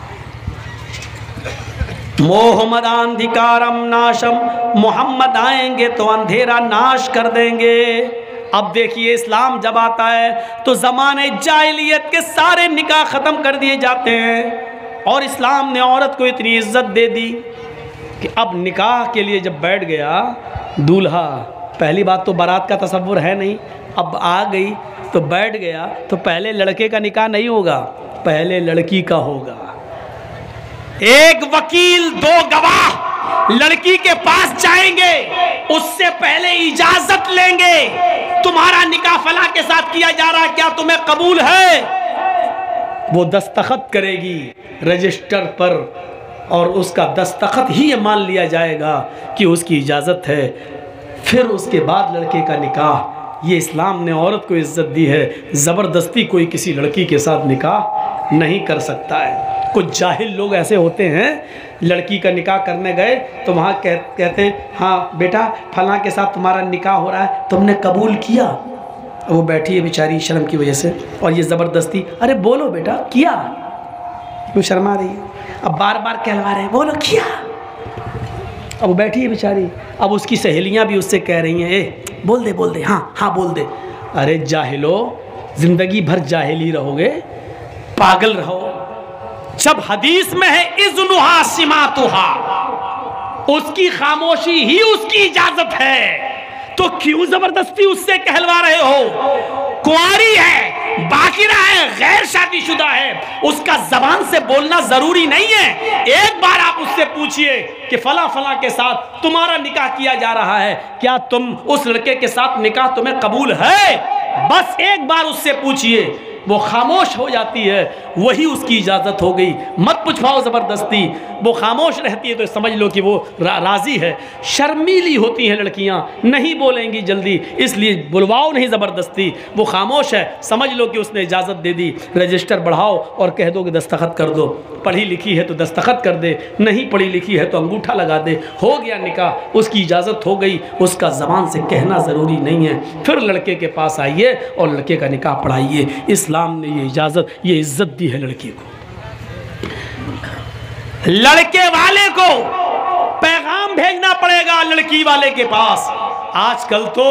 मोहम्मद अंधिकारम नाशम, मोहम्मद आएंगे तो अंधेरा नाश कर देंगे। अब देखिए इस्लाम जब आता है तो ज़माने जाहिलियत के सारे निकाह ख़त्म कर दिए जाते हैं और इस्लाम ने औरत को इतनी इज्जत दे दी कि अब निकाह के लिए जब बैठ गया दूल्हा, पहली बात तो बारात का तसव्वुर है नहीं, अब आ गई तो बैठ गया तो पहले लड़के का निकाह नहीं होगा, पहले लड़की का होगा। एक वकील, 2 गवाह लड़की के पास जाएंगे, उससे पहले इजाजत लेंगे, तुम्हारा निकाह फला के साथ किया जा रहा है, क्या तुम्हें कबूल है? वो दस्तखत करेगी रजिस्टर पर और उसका दस्तखत ही ये मान लिया जाएगा कि उसकी इजाज़त है। फिर उसके बाद लड़के का निकाह। ये इस्लाम ने औरत को इज्जत दी है। ज़बरदस्ती कोई किसी लड़की के साथ निकाह नहीं कर सकता है। कुछ जाहिल लोग ऐसे होते हैं, लड़की का निकाह करने गए तो वहाँ कहते हैं हाँ बेटा फलां के साथ तुम्हारा निकाह हो रहा है, तुमने कबूल किया? वो बैठी है बेचारी शर्म की वजह से और ये ज़बरदस्ती, अरे बोलो बेटा किया, वो शर्मा रही है। अब बार बार कहलवा रहे हैं बोलो किया। अब वो बैठी है बेचारी, अब उसकी सहेलियाँ भी उससे कह रही हैं ए बोल दे, हाँ हाँ बोल दे। अरे जाहिलो, ज़िंदगी भर जाहिल ही रहोगे, पागल रहो। जब हदीस में है इज़्नुहा सिमातुहा, उसकी खामोशी ही उसकी इजाजत है, तो क्यों जबरदस्ती उससे कहलवा रहे हो? कुंवारी है, बाकिरा है, गैर शादीशुदा है, उसका जबान से बोलना जरूरी नहीं है। एक बार आप उससे पूछिए कि फला फला के साथ तुम्हारा निकाह किया जा रहा है, क्या तुम उस लड़के के साथ निकाह तुम्हें कबूल है? बस एक बार उससे पूछिए, वो खामोश हो जाती है, वही उसकी इजाज़त हो गई। मत पूछवाओ ज़बरदस्ती, वो खामोश रहती है तो समझ लो कि वो राज़ी है। शर्मीली होती हैं लड़कियां, नहीं बोलेंगी जल्दी, इसलिए बुलवाओ नहीं ज़बरदस्ती। वो खामोश है, समझ लो कि उसने इजाज़त दे दी। रजिस्टर बढ़ाओ और कह दो कि दस्तखत कर दो। पढ़ी लिखी है तो दस्तखत कर दे, नहीं पढ़ी लिखी है तो अंगूठा लगा दे, हो गया निकाह, उसकी इजाज़त हो गई। उसका ज़बान से कहना ज़रूरी नहीं है। फिर लड़के के पास आइए और लड़के का निकाह पढ़ाइए। इस्लाम ने ये इजाज़त, ये इज्जत दी है लड़की को। लड़के वाले को पैगाम भेजना पड़ेगा लड़की वाले के पास। आजकल तो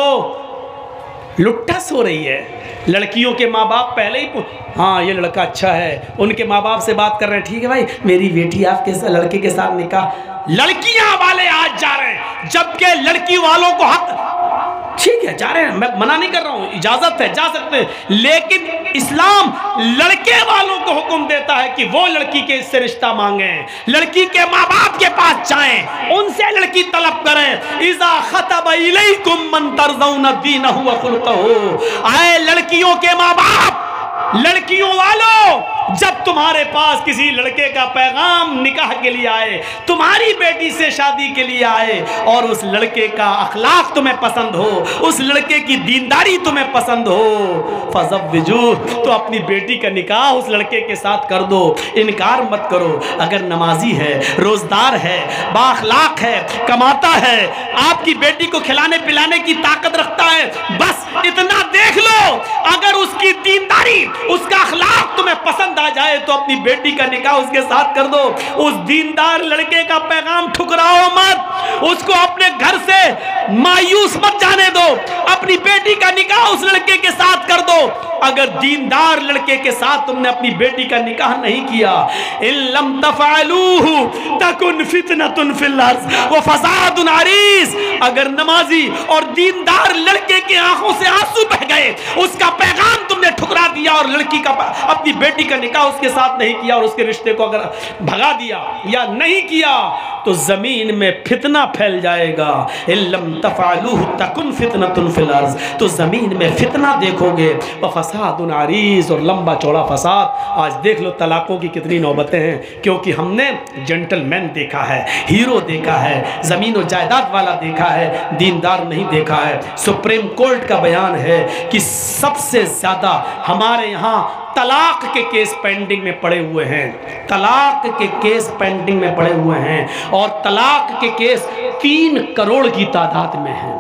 लुट्टा सो रही है। लड़कियों के माँ बाप पहले ही, हाँ ये लड़का अच्छा है, उनके माँ बाप से बात कर रहे हैं, ठीक है भाई मेरी बेटी आपके लड़के के साथ निकाह। लड़कियां वाले आज जा रहे हैं, जबकि लड़की वालों को हक, ठीक है जा रहे हैं, मैं मना नहीं कर रहा हूं, इजाजत है, जा सकते हैं, लेकिन इस्लाम लड़के वालों को हुक्म देता है कि वो लड़की के इससे रिश्ता मांगे, लड़की के माँ बाप के पास जाएं, उनसे लड़की तलब करें। इज़ा खतब इलैकुम मन तरज़ौना दीनहु व खुलक़हु, आए लड़कियों के माँ बाप, लड़कियों वालों, जब तुम्हारे पास किसी लड़के का पैगाम निकाह के लिए आए, तुम्हारी बेटी से शादी के लिए आए, और उस लड़के का अखलाक तुम्हें पसंद हो, उस लड़के की दीनदारी तुम्हें पसंद हो, फज़व्विजू, तो अपनी बेटी का निकाह उस लड़के के साथ कर दो। इनकार मत करो। अगर नमाजी है, रोजदार है, बाअखलाक है, कमाता है, आपकी बेटी को खिलाने पिलाने की ताकत रखता है, बस इतना देख लो। अगर उसकी दीनदारी, उसका अखलाक तुम्हें पसंद आ जाए तो अपनी बेटी का निकाह उसके साथ कर दो। उस दीनदार लड़के का पैगाम ठुकराओ मत, उसको अपने घर से मायूस मत जाने दो, अपनी बेटी का निकाह उस लड़के के साथ कर दो। अगर दीनदार लड़के के साथ तुमने अपनी बेटी का निकाह नहीं किया, इल्लम तफअलूहु तकुन फितनतुन फिल अर्ज़ व फसादुन अरीज़, अगर नमाजी और दीनदार लड़के की आंखों से आंसू बह गए, उसका पैगाम तुमने ठुकरा दिया और लड़की का, अपनी बेटी का निकाह उसके साथ नहीं किया और उसके रिश्ते को अगर भगा दिया या नहीं किया, तो जमीन में फितना फैल जाएगा। इल्लम तफअलूहु तकुन फितनतुन फिल अर्ज़, तो जमीन में फितना देखोगे, व फसादुन अरीज़, और लंबा चौड़ा फसाद। आज देख लो तलाकों की कितनी नौबतें हैं, क्योंकि हमने जेंटलमैन देखा है, हीरो देखा है, ज़मीन और जायदाद वाला देखा है, दीनदार नहीं देखा है। सुप्रीम कोर्ट का बयान है कि सबसे ज़्यादा हमारे यहाँ तलाक के केस पेंडिंग में पड़े हुए हैं, तलाक के केस पेंडिंग में पड़े हुए हैं, और तलाक के केस 3 करोड़ की तादाद में हैं।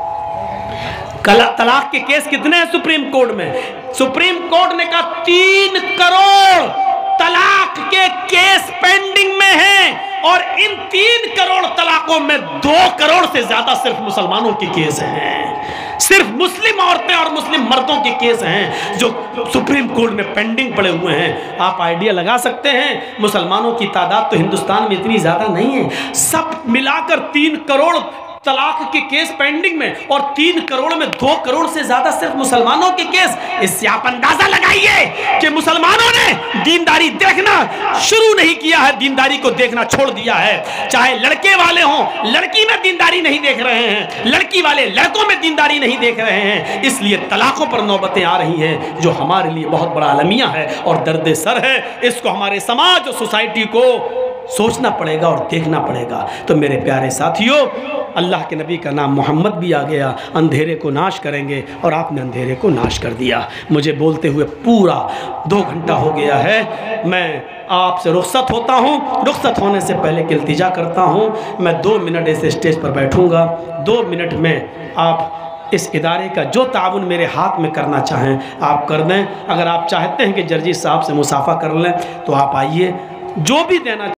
तलाक के केस कितने हैं सुप्रीम कोर्ट में? सुप्रीम कोर्ट ने कहा 3 करोड़ तलाक के केस पेंडिंग में हैं, और इन 3 करोड़ तलाकों में 2 करोड़ से ज्यादा सिर्फ मुसलमानों के केस हैं। सिर्फ मुस्लिम औरतें और मुस्लिम मर्दों के केस हैं जो सुप्रीम कोर्ट में पेंडिंग पड़े हुए हैं। आप आइडिया लगा सकते हैं, मुसलमानों की तादाद तो हिंदुस्तान में इतनी ज्यादा नहीं है, सब मिलाकर 3 करोड़ तलाक के केस पेंडिंग में, और 3 करोड़ में 2 करोड़ से ज्यादा सिर्फ मुसलमानों के केस। इससे आप अंदाजा लगाइए कि मुसलमानों ने दीनदारी देखना शुरू नहीं किया है, दीनदारी को देखना छोड़ दिया है। चाहे लड़के वाले हों, लड़की में दीनदारी नहीं देख रहे हैं, लड़की वाले लड़कों में दीनदारी नहीं देख रहे हैं, इसलिए तलाकों पर नौबतें आ रही हैं, जो हमारे लिए बहुत बड़ा अलमिया है और दर्द सर है। इसको हमारे समाज और सोसाइटी को सोचना पड़ेगा और देखना पड़ेगा। तो मेरे प्यारे साथियों, अल्लाह के नबी का नाम मोहम्मद भी आ गया, अंधेरे को नाश करेंगे, और आपने अंधेरे को नाश कर दिया। मुझे बोलते हुए पूरा 2 घंटा हो गया है, मैं आपसे रुखसत होता हूँ। रुखसत होने से पहले एक इल्तिजा करता हूँ, मैं 2 मिनट ऐसे स्टेज पर बैठूँगा। 2 मिनट में आप इस इदारे का जो ताउन मेरे हाथ में करना चाहें आप कर दें। अगर आप चाहते हैं कि जर्जी साहब से मुसाफा कर लें तो आप आइए, जो भी देना